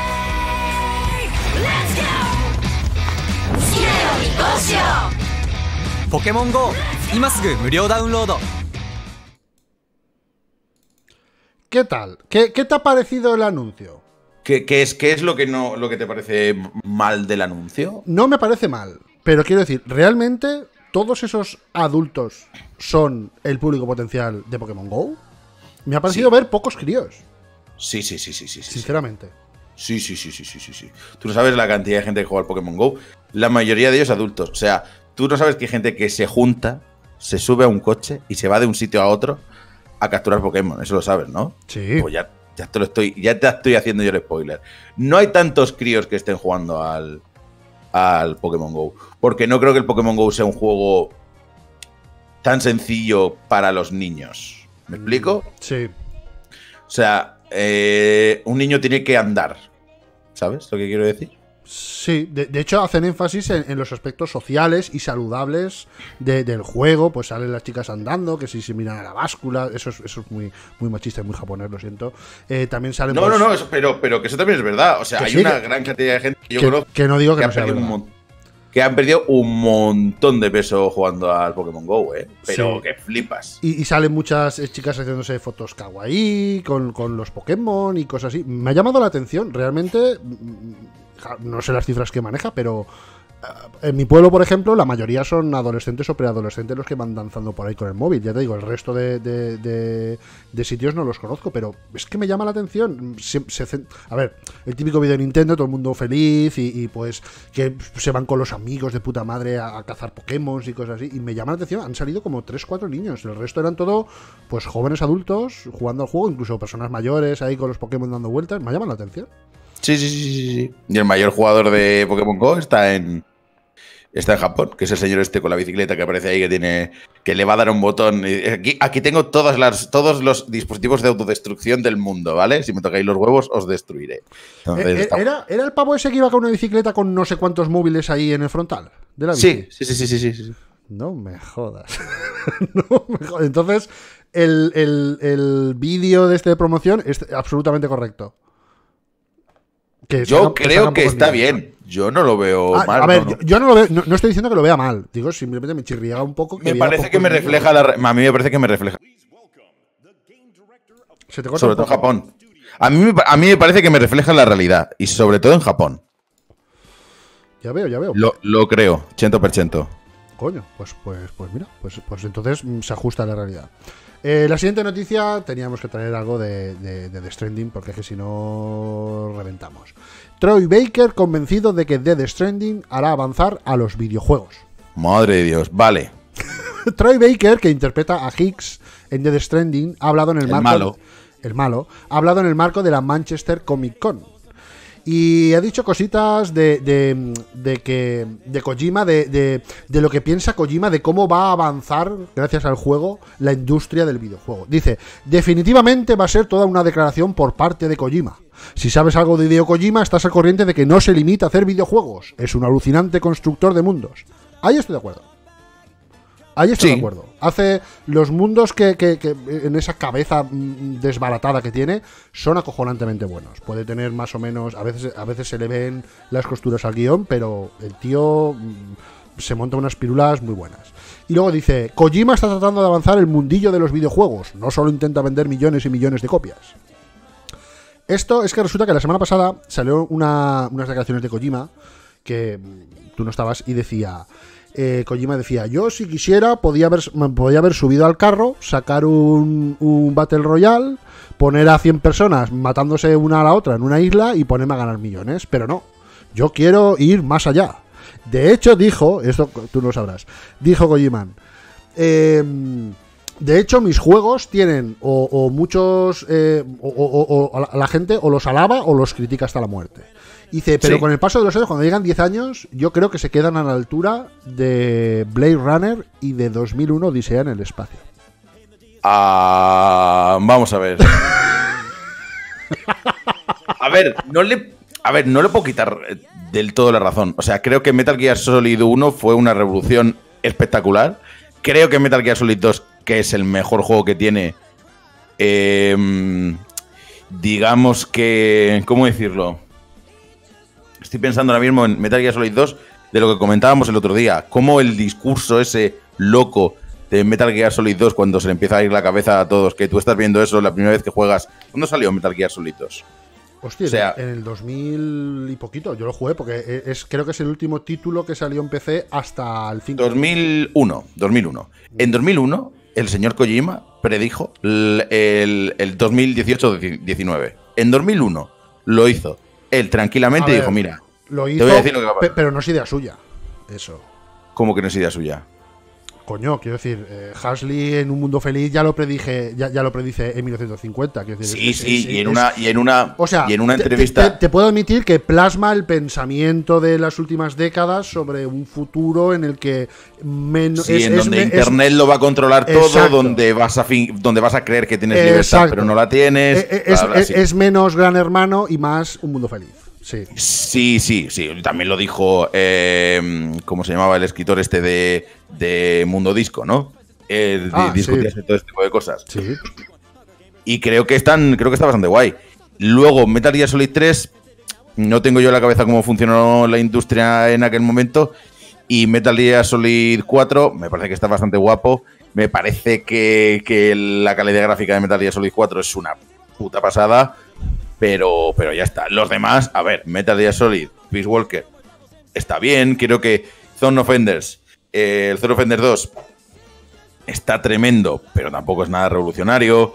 Speaker 8: 未来を見通しよう。
Speaker 9: ポケモン GO 今すぐ無料ダウンロード。
Speaker 3: ¿Qué tal? ¿Qué te ha parecido el anuncio?
Speaker 4: ¿Qué es lo que te parece mal del anuncio?
Speaker 3: No me parece mal, pero quiero decir, realmente todos esos adultos son el público potencial de Pokémon GO. Me ha parecido ver pocos críos.
Speaker 4: Sí.
Speaker 3: Sinceramente.
Speaker 4: Sí. Tú no sabes la cantidad de gente que juega al Pokémon GO. La mayoría de ellos adultos. O sea, tú no sabes que hay gente que se junta, se sube a un coche y se va de un sitio a otro a capturar Pokémon. Eso lo sabes, ¿no?
Speaker 3: Sí.
Speaker 4: Pues ya te estoy haciendo yo el spoiler. No hay tantos críos que estén jugando al Pokémon GO. Porque no creo que el Pokémon GO sea un juego tan sencillo para los niños. ¿Me explico?
Speaker 3: Sí.
Speaker 4: O sea, un niño tiene que andar. ¿Sabes lo que quiero decir?
Speaker 3: Sí, de hecho hacen énfasis en los aspectos sociales y saludables del juego. Pues salen las chicas andando, que si se miran a la báscula. Eso es muy machista y muy japonés, lo siento. También salen...
Speaker 4: No, pero que eso también es verdad. O sea, hay una gran cantidad de gente que yo conozco
Speaker 3: que no digo que no sea verdad.
Speaker 4: Que han perdido un montón de peso jugando al Pokémon GO, pero
Speaker 3: sí.
Speaker 4: Que flipas.
Speaker 3: Y salen muchas chicas haciéndose fotos kawaii con los Pokémon y cosas así. Me ha llamado la atención, realmente. No sé las cifras que maneja, pero en mi pueblo, por ejemplo, la mayoría son adolescentes o preadolescentes los que van danzando por ahí con el móvil. Ya te digo, el resto de sitios no los conozco, pero es que me llama la atención. A ver, el típico vídeo de Nintendo, todo el mundo feliz y pues que se van con los amigos de puta madre a cazar Pokémon y cosas así. Y me llama la atención, han salido como 3-4 niños. El resto eran todo, pues, jóvenes adultos jugando al juego, incluso personas mayores ahí con los Pokémon dando vueltas. Me llama la atención.
Speaker 4: Sí. Y el mayor jugador de Pokémon GO está en Japón, que es el señor este con la bicicleta que aparece ahí, que le va a dar un botón. Aquí tengo todos los dispositivos de autodestrucción del mundo, ¿vale? Si me tocáis los huevos, os destruiré. Entonces,
Speaker 3: ¿Era el pavo ese que iba con una bicicleta con no sé cuántos móviles ahí en el frontal de la bici?
Speaker 4: Sí.
Speaker 3: No me jodas. Entonces, el vídeo de promoción es absolutamente correcto.
Speaker 4: Yo creo que está bien. Yo no lo veo mal.
Speaker 3: A ver, yo no lo veo, no estoy diciendo que lo vea mal. Digo, simplemente me chirriaba un poco.
Speaker 4: Me parece que me refleja a mí me parece que me refleja. Sobre todo en Japón. A mí me parece que me refleja la realidad. Y sobre todo en Japón.
Speaker 3: Ya veo.
Speaker 4: Lo creo, 100%.
Speaker 3: Coño, pues mira, pues entonces se ajusta a la realidad. La siguiente noticia, teníamos que traer algo de Death Stranding, porque es que si no reventamos. Troy Baker convencido de que Death Stranding hará avanzar a los videojuegos.
Speaker 4: Madre de Dios, vale.
Speaker 3: Troy Baker, que interpreta a Higgs en Death Stranding, ha hablado en el marco de la Manchester Comic Con. Y ha dicho cositas de Kojima, de lo que piensa Kojima, de cómo va a avanzar, gracias al juego, la industria del videojuego. Dice, definitivamente va a ser toda una declaración por parte de Kojima. Si sabes algo de Hideo Kojima, estás al corriente de que no se limita a hacer videojuegos. Es un alucinante constructor de mundos. Ahí estoy de acuerdo. De acuerdo. Hace los mundos que en esa cabeza desbaratada que tiene son acojonantemente buenos. Puede tener más o menos, a veces se le ven las costuras al guión, pero el tío se monta unas pirulas muy buenas. Y luego dice, Kojima está tratando de avanzar el mundillo de los videojuegos, no solo intenta vender millones y millones de copias. Esto es que resulta que la semana pasada salió unas declaraciones de Kojima, que tú no estabas, y decía... Kojima decía, yo si quisiera podía haber subido al carro, sacar un Battle Royale, poner a 100 personas matándose una a la otra en una isla y ponerme a ganar millones, pero no, yo quiero ir más allá. De hecho dijo, esto tú lo sabrás, dijo Kojima, de hecho mis juegos tienen o muchos o la gente o los alaba o los critica hasta la muerte. Dice, pero con el paso de los años, cuando llegan 10 años, yo creo que se quedan a la altura de Blade Runner y de 2001 Odisea en el espacio.
Speaker 4: Vamos a ver. A ver, no le puedo quitar del todo la razón. O sea, creo que Metal Gear Solid 1 fue una revolución espectacular. Creo que Metal Gear Solid 2, que es el mejor juego que tiene, digamos que... ¿Cómo decirlo? Estoy pensando ahora mismo en Metal Gear Solid 2 de lo que comentábamos el otro día. Cómo el discurso ese loco de Metal Gear Solid 2 cuando se le empieza a ir la cabeza a todos, que tú estás viendo eso la primera vez que juegas. ¿Cuándo salió Metal Gear Solid 2?
Speaker 3: Hostia,
Speaker 4: O sea,
Speaker 3: en el 2000 y poquito. Yo lo jugué porque creo que es el último título que salió en PC hasta el 5.
Speaker 4: 2001. En 2001, el señor Kojima predijo el 2018-19. En 2001 lo hizo él tranquilamente y dijo, mira,
Speaker 3: lo hizo,
Speaker 4: te voy a decir lo que va a pasar.
Speaker 3: Pero no es idea suya. Eso.
Speaker 4: ¿Cómo que no es idea suya?
Speaker 3: Coño, quiero decir, Huxley en Un Mundo Feliz ya lo predice en 1950. Quiero decir,
Speaker 4: Sí, y en una entrevista.
Speaker 3: Te puedo admitir que plasma el pensamiento de las últimas décadas sobre un futuro en el que
Speaker 4: donde Internet lo va a controlar todo,
Speaker 3: exacto.
Speaker 4: donde vas a creer que tienes libertad,
Speaker 3: exacto.
Speaker 4: pero no la tienes.
Speaker 3: Es menos Gran Hermano y más Un Mundo Feliz. Sí.
Speaker 4: También lo dijo, ¿cómo se llamaba el escritor este de Mundo Disco, ¿no? Discutías todo este tipo de cosas.
Speaker 3: Sí.
Speaker 4: Y creo que está bastante guay. Luego, Metal Gear Solid 3, no tengo yo en la cabeza cómo funcionó la industria en aquel momento. Y Metal Gear Solid 4, me parece que está bastante guapo. Me parece que la calidad gráfica de Metal Gear Solid 4 es una puta pasada. Pero ya está. Los demás, a ver, Metal Gear Solid, Peace Walker, está bien. Creo que Zone of Enders, el Zone of Enders 2, está tremendo, pero tampoco es nada revolucionario.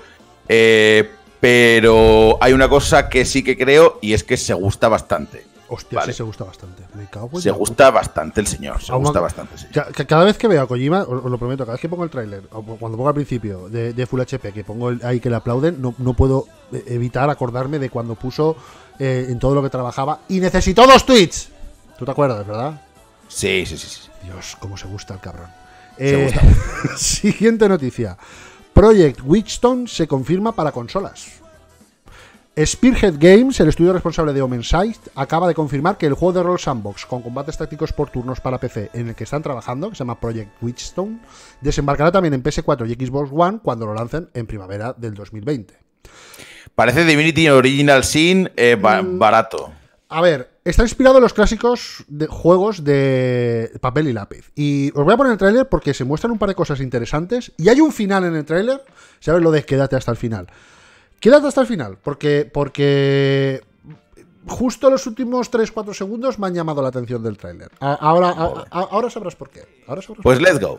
Speaker 4: Pero hay una cosa que sí que creo, y es que se gusta bastante.
Speaker 3: Hostia,
Speaker 4: ¿vale?
Speaker 3: sí se gusta bastante. Me cago en
Speaker 4: se gusta bastante el señor. Se gusta bastante, sí.
Speaker 3: Cada vez que veo a Kojima, os lo prometo, cada vez que pongo el tráiler, o cuando pongo al principio de Full HP, que pongo ahí que le aplauden, no puedo evitar acordarme de cuando puso en todo lo que trabajaba y necesitó 2 tweets. ¿Tú te acuerdas, verdad?
Speaker 4: Sí.
Speaker 3: Dios, cómo se gusta el cabrón.
Speaker 4: Se gusta.
Speaker 3: Siguiente noticia. Project Witchstone se confirma para consolas. Spearhead Games, el estudio responsable de Omen Sight, acaba de confirmar que el juego de rol sandbox con combates tácticos por turnos para PC en el que están trabajando, que se llama Project Witchstone, desembarcará también en PS4 y Xbox One cuando lo lancen en primavera del 2020.
Speaker 4: Parece Divinity Original Sin barato.
Speaker 3: A ver, está inspirado en los clásicos juegos de papel y lápiz. Y os voy a poner el tráiler porque se muestran un par de cosas interesantes. Y hay un final en el tráiler. ¿Sabes lo de quédate hasta el final? Quédate hasta el final, porque justo los últimos 3-4 segundos me han llamado la atención del tráiler. Ahora sabrás por qué.
Speaker 4: Pues let's go.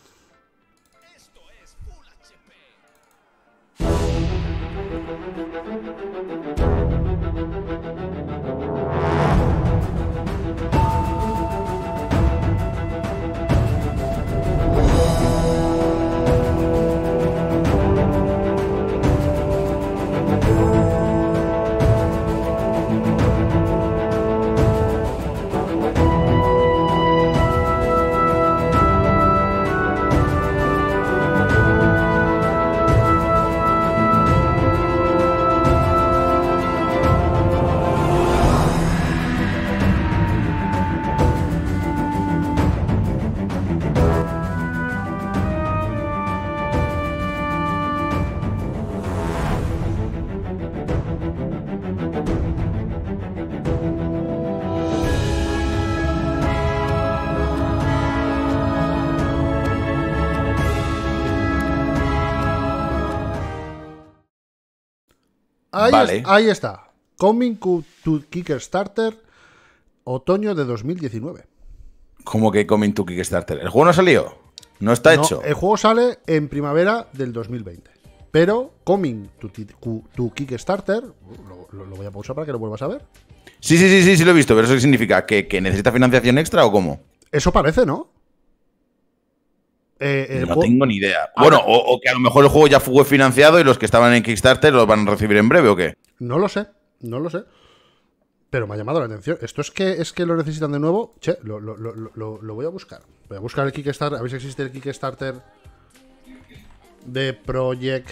Speaker 3: Ahí está. Coming to Kickstarter, otoño de 2019.
Speaker 4: ¿Cómo que Coming to Kickstarter? ¿El juego no salió? ¿No está hecho?
Speaker 3: El juego sale en primavera del 2020. Pero Coming to Kickstarter, lo voy a pausar para que lo vuelvas a ver.
Speaker 4: Sí, lo he visto, pero ¿eso qué significa? ¿Que necesita financiación extra o cómo?
Speaker 3: Eso parece, ¿no?
Speaker 4: No tengo ni idea. Bueno, o que a lo mejor el juego ya fue financiado y los que estaban en Kickstarter los van a recibir en breve, ¿o qué?
Speaker 3: No lo sé. Pero me ha llamado la atención. Esto es que lo necesitan de nuevo. Che, lo voy a buscar. Voy a buscar el Kickstarter. A ver si existe el Kickstarter de Project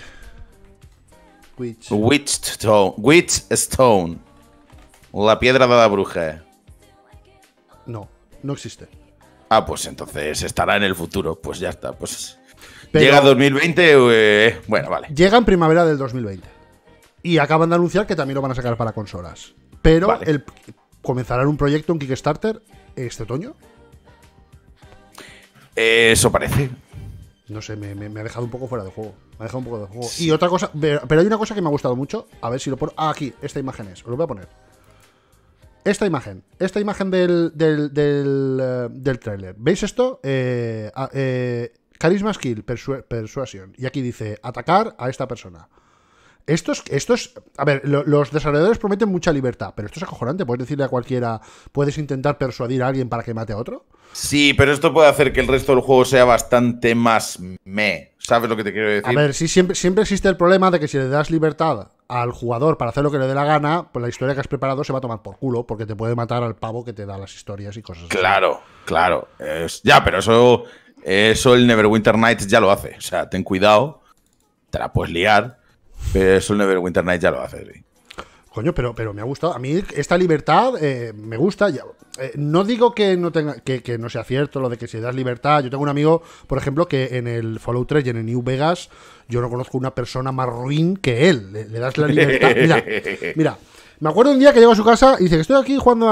Speaker 4: Witchstone. La piedra de la bruja.
Speaker 3: No existe.
Speaker 4: Ah, pues entonces estará en el futuro. Pues ya está. Pues llega 2020. Bueno, vale.
Speaker 3: Llega en primavera del 2020. Y acaban de anunciar que también lo van a sacar para consolas. Pero vale. ¿Comenzarán un proyecto en Kickstarter este otoño?
Speaker 4: Eso parece.
Speaker 3: no sé, me ha dejado un poco fuera de juego. Me ha dejado un poco de juego. Sí. Y otra cosa, pero hay una cosa que me ha gustado mucho. A ver si lo pongo. Aquí, esta imagen es. Os lo voy a poner. Esta imagen del tráiler. ¿Veis esto? Charisma Skill, Persuasion. Y aquí dice, atacar a esta persona. Esto es... A ver, los desarrolladores prometen mucha libertad, pero esto es acojonante. Puedes decirle a cualquiera, puedes intentar persuadir a alguien para que mate a otro.
Speaker 4: Sí, pero esto puede hacer que el resto del juego sea bastante más ¿Sabes lo que te quiero decir?
Speaker 3: A ver, sí, siempre existe el problema de que si le das libertad al jugador para hacer lo que le dé la gana, pues la historia que has preparado se va a tomar por culo, porque te puede matar al pavo que te da las historias y cosas así.
Speaker 4: Claro. Ya, pero eso el Neverwinter Nights ya lo hace. O sea, ten cuidado, te la puedes liar, pero eso el Neverwinter Nights ya lo hace, sí.
Speaker 3: Coño, pero me ha gustado. A mí esta libertad me gusta. No digo que no tenga que no sea cierto lo de que si das libertad. Yo tengo un amigo, por ejemplo, que en el Fallout 3 y en el New Vegas yo no conozco una persona más ruin que él. Le das la libertad. Mira, me acuerdo un día que llegó a su casa y dice que estoy aquí jugando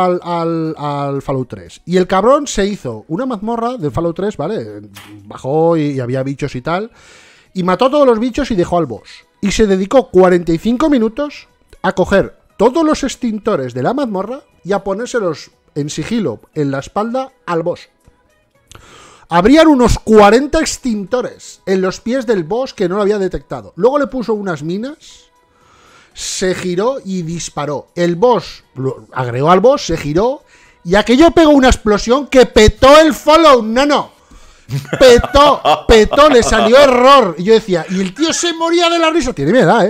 Speaker 3: al Fallout 3. Y el cabrón se hizo una mazmorra del Fallout 3, ¿vale? Bajó y había bichos y tal. Y mató a todos los bichos y dejó al boss. Y se dedicó 45 minutos a coger todos los extintores de la mazmorra y a ponérselos en sigilo en la espalda al boss. Habrían unos 40 extintores en los pies del boss que no lo había detectado. Luego le puso unas minas, se giró y disparó. El boss lo agregó al boss, se giró y aquello pegó una explosión que petó el Fallout. No. Petó, le salió error. Y yo decía, y el tío se moría de la risa. Tiene mi edad,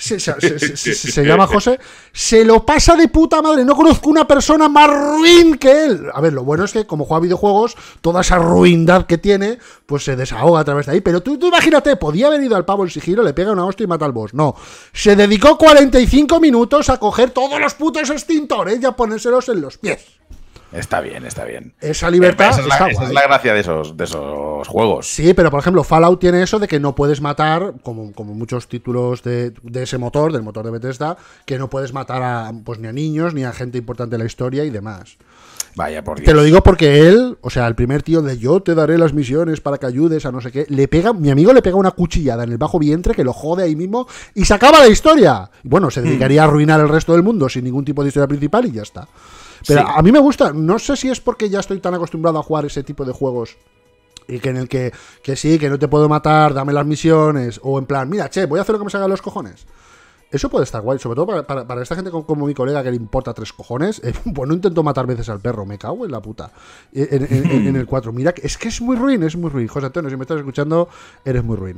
Speaker 3: se llama José. Se lo pasa de puta madre. No conozco una persona más ruin que él. A ver, lo bueno es que como juega videojuegos, toda esa ruindad que tiene, pues se desahoga a través de ahí. Pero tú imagínate, podía haber ido al pavo en sigilo, le pega una hostia y mata al boss. No, se dedicó 45 minutos a coger todos los putos extintores y a ponérselos en los pies.
Speaker 4: Está bien.
Speaker 3: Esa libertad
Speaker 4: esa es la gracia de esos juegos.
Speaker 3: Sí, pero por ejemplo, Fallout tiene eso de que no puedes matar, como muchos títulos de ese motor, del motor de Bethesda, que no puedes matar pues ni a niños, ni a gente importante de la historia y demás.
Speaker 4: Vaya, por Dios.
Speaker 3: Te lo digo porque él, o sea, el primer tío de yo te daré las misiones para que ayudes a no sé qué, mi amigo le pega una cuchillada en el bajo vientre que lo jode ahí mismo y se acaba la historia. Y bueno, se dedicaría a arruinar el resto del mundo sin ningún tipo de historia principal y ya está. Pero sí. A mí me gusta, no sé si es porque ya estoy tan acostumbrado a jugar ese tipo de juegos y que en el que sí, que no te puedo matar, dame las misiones, o en plan, mira, voy a hacer lo que me salga de los cojones. Eso puede estar guay, sobre todo para esta gente como mi colega que le importa 3 cojones. Pues no intento matar veces al perro, me cago en la puta. En el 4, mira, es que es muy ruin. José Antonio, si me estás escuchando, eres muy ruin.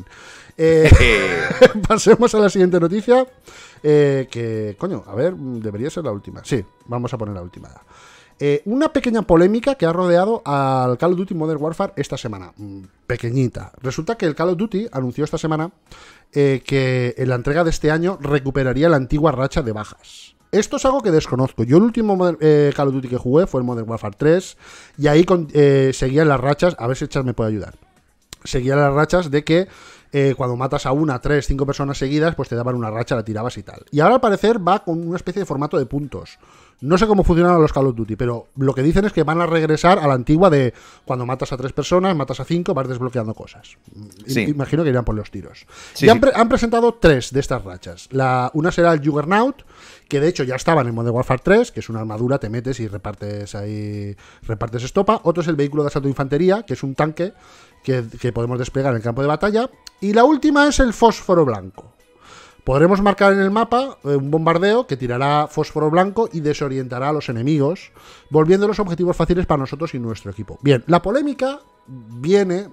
Speaker 3: Pasemos a la siguiente noticia. Que, coño, a ver, debería ser la última. Sí, vamos a poner la última. Una pequeña polémica que ha rodeado al Call of Duty Modern Warfare esta semana. Pequeñita. Resulta que el Call of Duty anunció esta semana que en la entrega de este año recuperaría la antigua racha de bajas. Esto es algo que desconozco. Yo el último Call of Duty que jugué fue el Modern Warfare 3 y ahí seguían las rachas, a ver si Chas me puede ayudar. Seguían las rachas de que cuando matas a 1, 3, 5 personas seguidas, pues te daban una racha, la tirabas y tal. Y ahora al parecer va con una especie de formato de puntos. No sé cómo funcionan los Call of Duty, pero lo que dicen es que van a regresar a la antigua de cuando matas a 3 personas, matas a 5, vas desbloqueando cosas. Sí. Imagino que irán por los tiros. Sí, y han presentado 3 de estas rachas. Una será el Juggernaut, que de hecho ya estaba en el Modern Warfare 3, que es una armadura, te metes y repartes estopa. Otro es el vehículo de asalto de infantería, que es un tanque que podemos desplegar en el campo de batalla. Y la última es el fósforo blanco. Podremos marcar en el mapa un bombardeo que tirará fósforo blanco y desorientará a los enemigos, volviéndolos objetivos fáciles para nosotros y nuestro equipo. Bien, la polémica viene...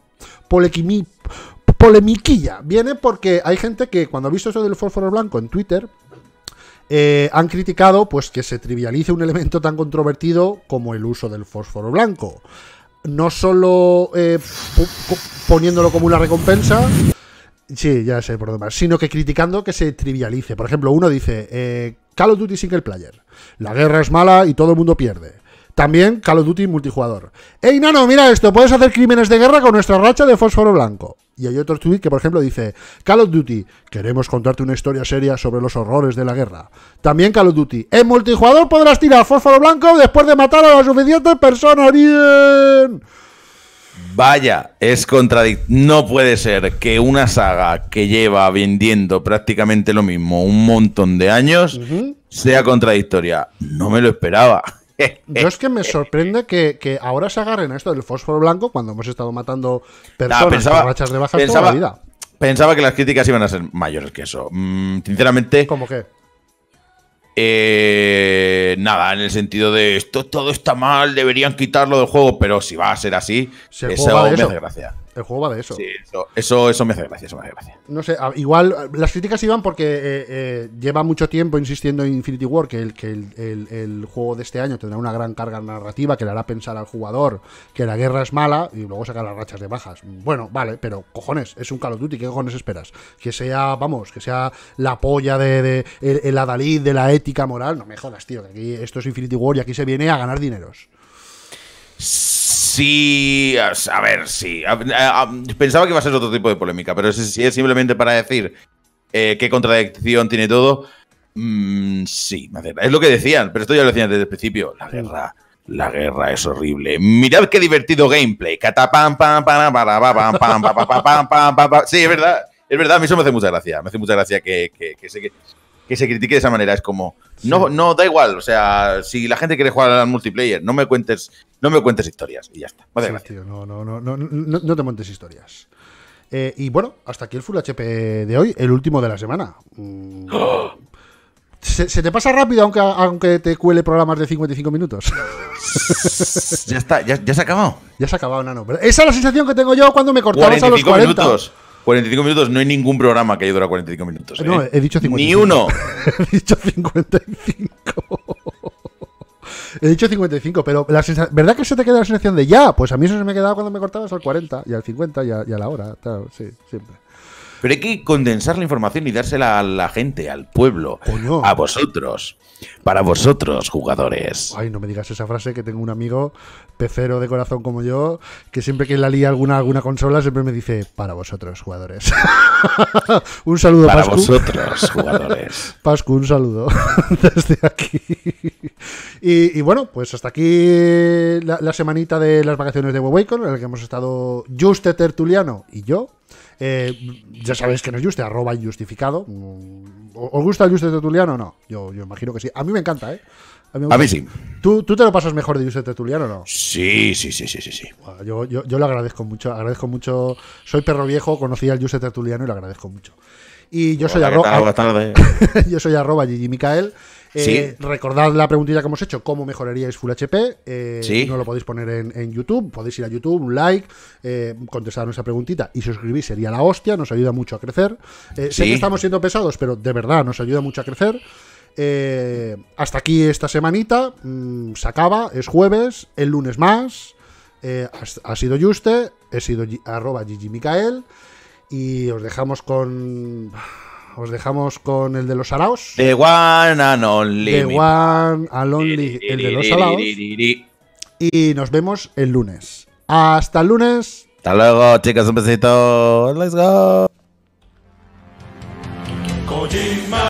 Speaker 3: Polemiquilla. Viene porque hay gente que cuando ha visto eso del fósforo blanco en Twitter... han criticado pues que se trivialice un elemento tan controvertido como el uso del fósforo blanco. No solo poniéndolo como una recompensa, sí, ya sé por dónde más, sino que criticando que se trivialice. Por ejemplo, uno dice Call of Duty Single Player, la guerra es mala y todo el mundo pierde. También Call of Duty multijugador. ¡Ey, nano, mira esto! Puedes hacer crímenes de guerra con nuestra racha de fósforo blanco. Y hay otro tweet que, por ejemplo, dice Call of Duty, queremos contarte una historia seria sobre los horrores de la guerra. También Call of Duty, en multijugador podrás tirar fósforo blanco después de matar a las suficientes personas. ¡Bien!
Speaker 4: Vaya, es contradictorio. No puede ser que una saga que lleva vendiendo prácticamente lo mismo un montón de años sea contradictoria. No me lo esperaba.
Speaker 3: Yo es que me sorprende que ahora se agarren a esto del fósforo blanco cuando hemos estado matando personas con rachas de bajas toda la vida.
Speaker 4: Pensaba que las críticas iban a ser mayores que eso. Sinceramente.
Speaker 3: ¿Cómo qué?
Speaker 4: Nada, en el sentido de esto todo está mal, deberían quitarlo del juego, pero si va a ser así, eso me hace gracia.
Speaker 3: El juego va de eso.
Speaker 4: Sí, eso me hace gracia,
Speaker 3: No sé, igual las críticas iban porque lleva mucho tiempo insistiendo en Infinity War que el juego de este año tendrá una gran carga narrativa que le hará pensar al jugador que la guerra es mala y luego sacar las rachas de bajas. Bueno, vale, pero cojones, es un Call of Duty, ¿qué cojones esperas? Que sea, vamos, que sea la polla de el adalid de la ética moral. No me jodas, tío, que aquí esto es Infinity War y aquí se viene a ganar dineros.
Speaker 4: Sí, a ver, sí. Pensaba que iba a ser otro tipo de polémica, pero si es simplemente para decir qué contradicción tiene todo, sí, me hace gracia. Es lo que decían, pero esto ya lo decían desde el principio. La guerra es horrible. Mirad qué divertido gameplay. Sí, es verdad. Es verdad, a mí eso me hace mucha gracia. Me hace mucha gracia que se critique de esa manera. Es como, no, da igual. O sea, si la gente quiere jugar al multiplayer, no me cuentes historias y ya está.
Speaker 3: Sí, tío, no te montes historias. Y bueno, hasta aquí el Full HP de hoy, el último de la semana. Se te pasa rápido aunque te cuele programas de 55 minutos.
Speaker 4: Ya está, ya se ha acabado.
Speaker 3: Ya se ha acabado, Nano. Pero esa es la sensación que tengo yo cuando me cortabas a los 40
Speaker 4: minutos. 45 minutos, no hay ningún programa que haya durado 45 minutos.
Speaker 3: No, he dicho 55.
Speaker 4: Ni uno.
Speaker 3: He dicho 55. He dicho 55, pero ¿verdad que se te queda la sensación de ya? Pues a mí eso se me quedaba cuando me cortabas al 40 y al 50 y a la hora. Claro, sí, siempre.
Speaker 4: Pero hay que condensar la información y dársela a la gente, al pueblo,
Speaker 3: Coño.
Speaker 4: A vosotros. Para vosotros, jugadores.
Speaker 3: Ay, no me digas esa frase, que tengo un amigo pecero de corazón como yo, que siempre que la lía alguna consola siempre me dice, para vosotros, jugadores. Un saludo,
Speaker 4: para
Speaker 3: Pascu.
Speaker 4: Para vosotros, jugadores.
Speaker 3: Pascu, un saludo desde aquí. Y bueno, pues hasta aquí la semanita de las vacaciones de WoWacon, en la que hemos estado Juste Tertuliano y yo. Ya sabéis que no es Juste, @injustificado. ¿Os gusta el Juste Tertuliano o no? Yo imagino que sí. A mí me encanta, ¿eh?
Speaker 4: A mí sí.
Speaker 3: ¿Tú te lo pasas mejor de Juste Tertuliano o no?
Speaker 4: Sí.
Speaker 3: Yo lo agradezco mucho. Soy perro viejo, conocí al Juste Tertuliano y lo agradezco mucho. Y yo soy yo soy @GGMicael.
Speaker 4: Sí.
Speaker 3: Recordad la preguntita que hemos hecho, ¿cómo mejoraríais Full HP?
Speaker 4: Sí.
Speaker 3: No lo podéis poner en YouTube, podéis ir a YouTube, un like, contestar nuestra preguntita y suscribir, sería la hostia, nos ayuda mucho a crecer. Sé que estamos siendo pesados, pero de verdad nos ayuda mucho a crecer. Hasta aquí esta semanita, se acaba, es jueves, el lunes más, ha sido Juste, he sido @GGMicael y os dejamos con el de los Araos.
Speaker 4: The one and only.
Speaker 3: The one and only, el de los Araos. Y nos vemos el lunes. Hasta el lunes.
Speaker 4: Hasta luego, chicas, un besito. Let's go.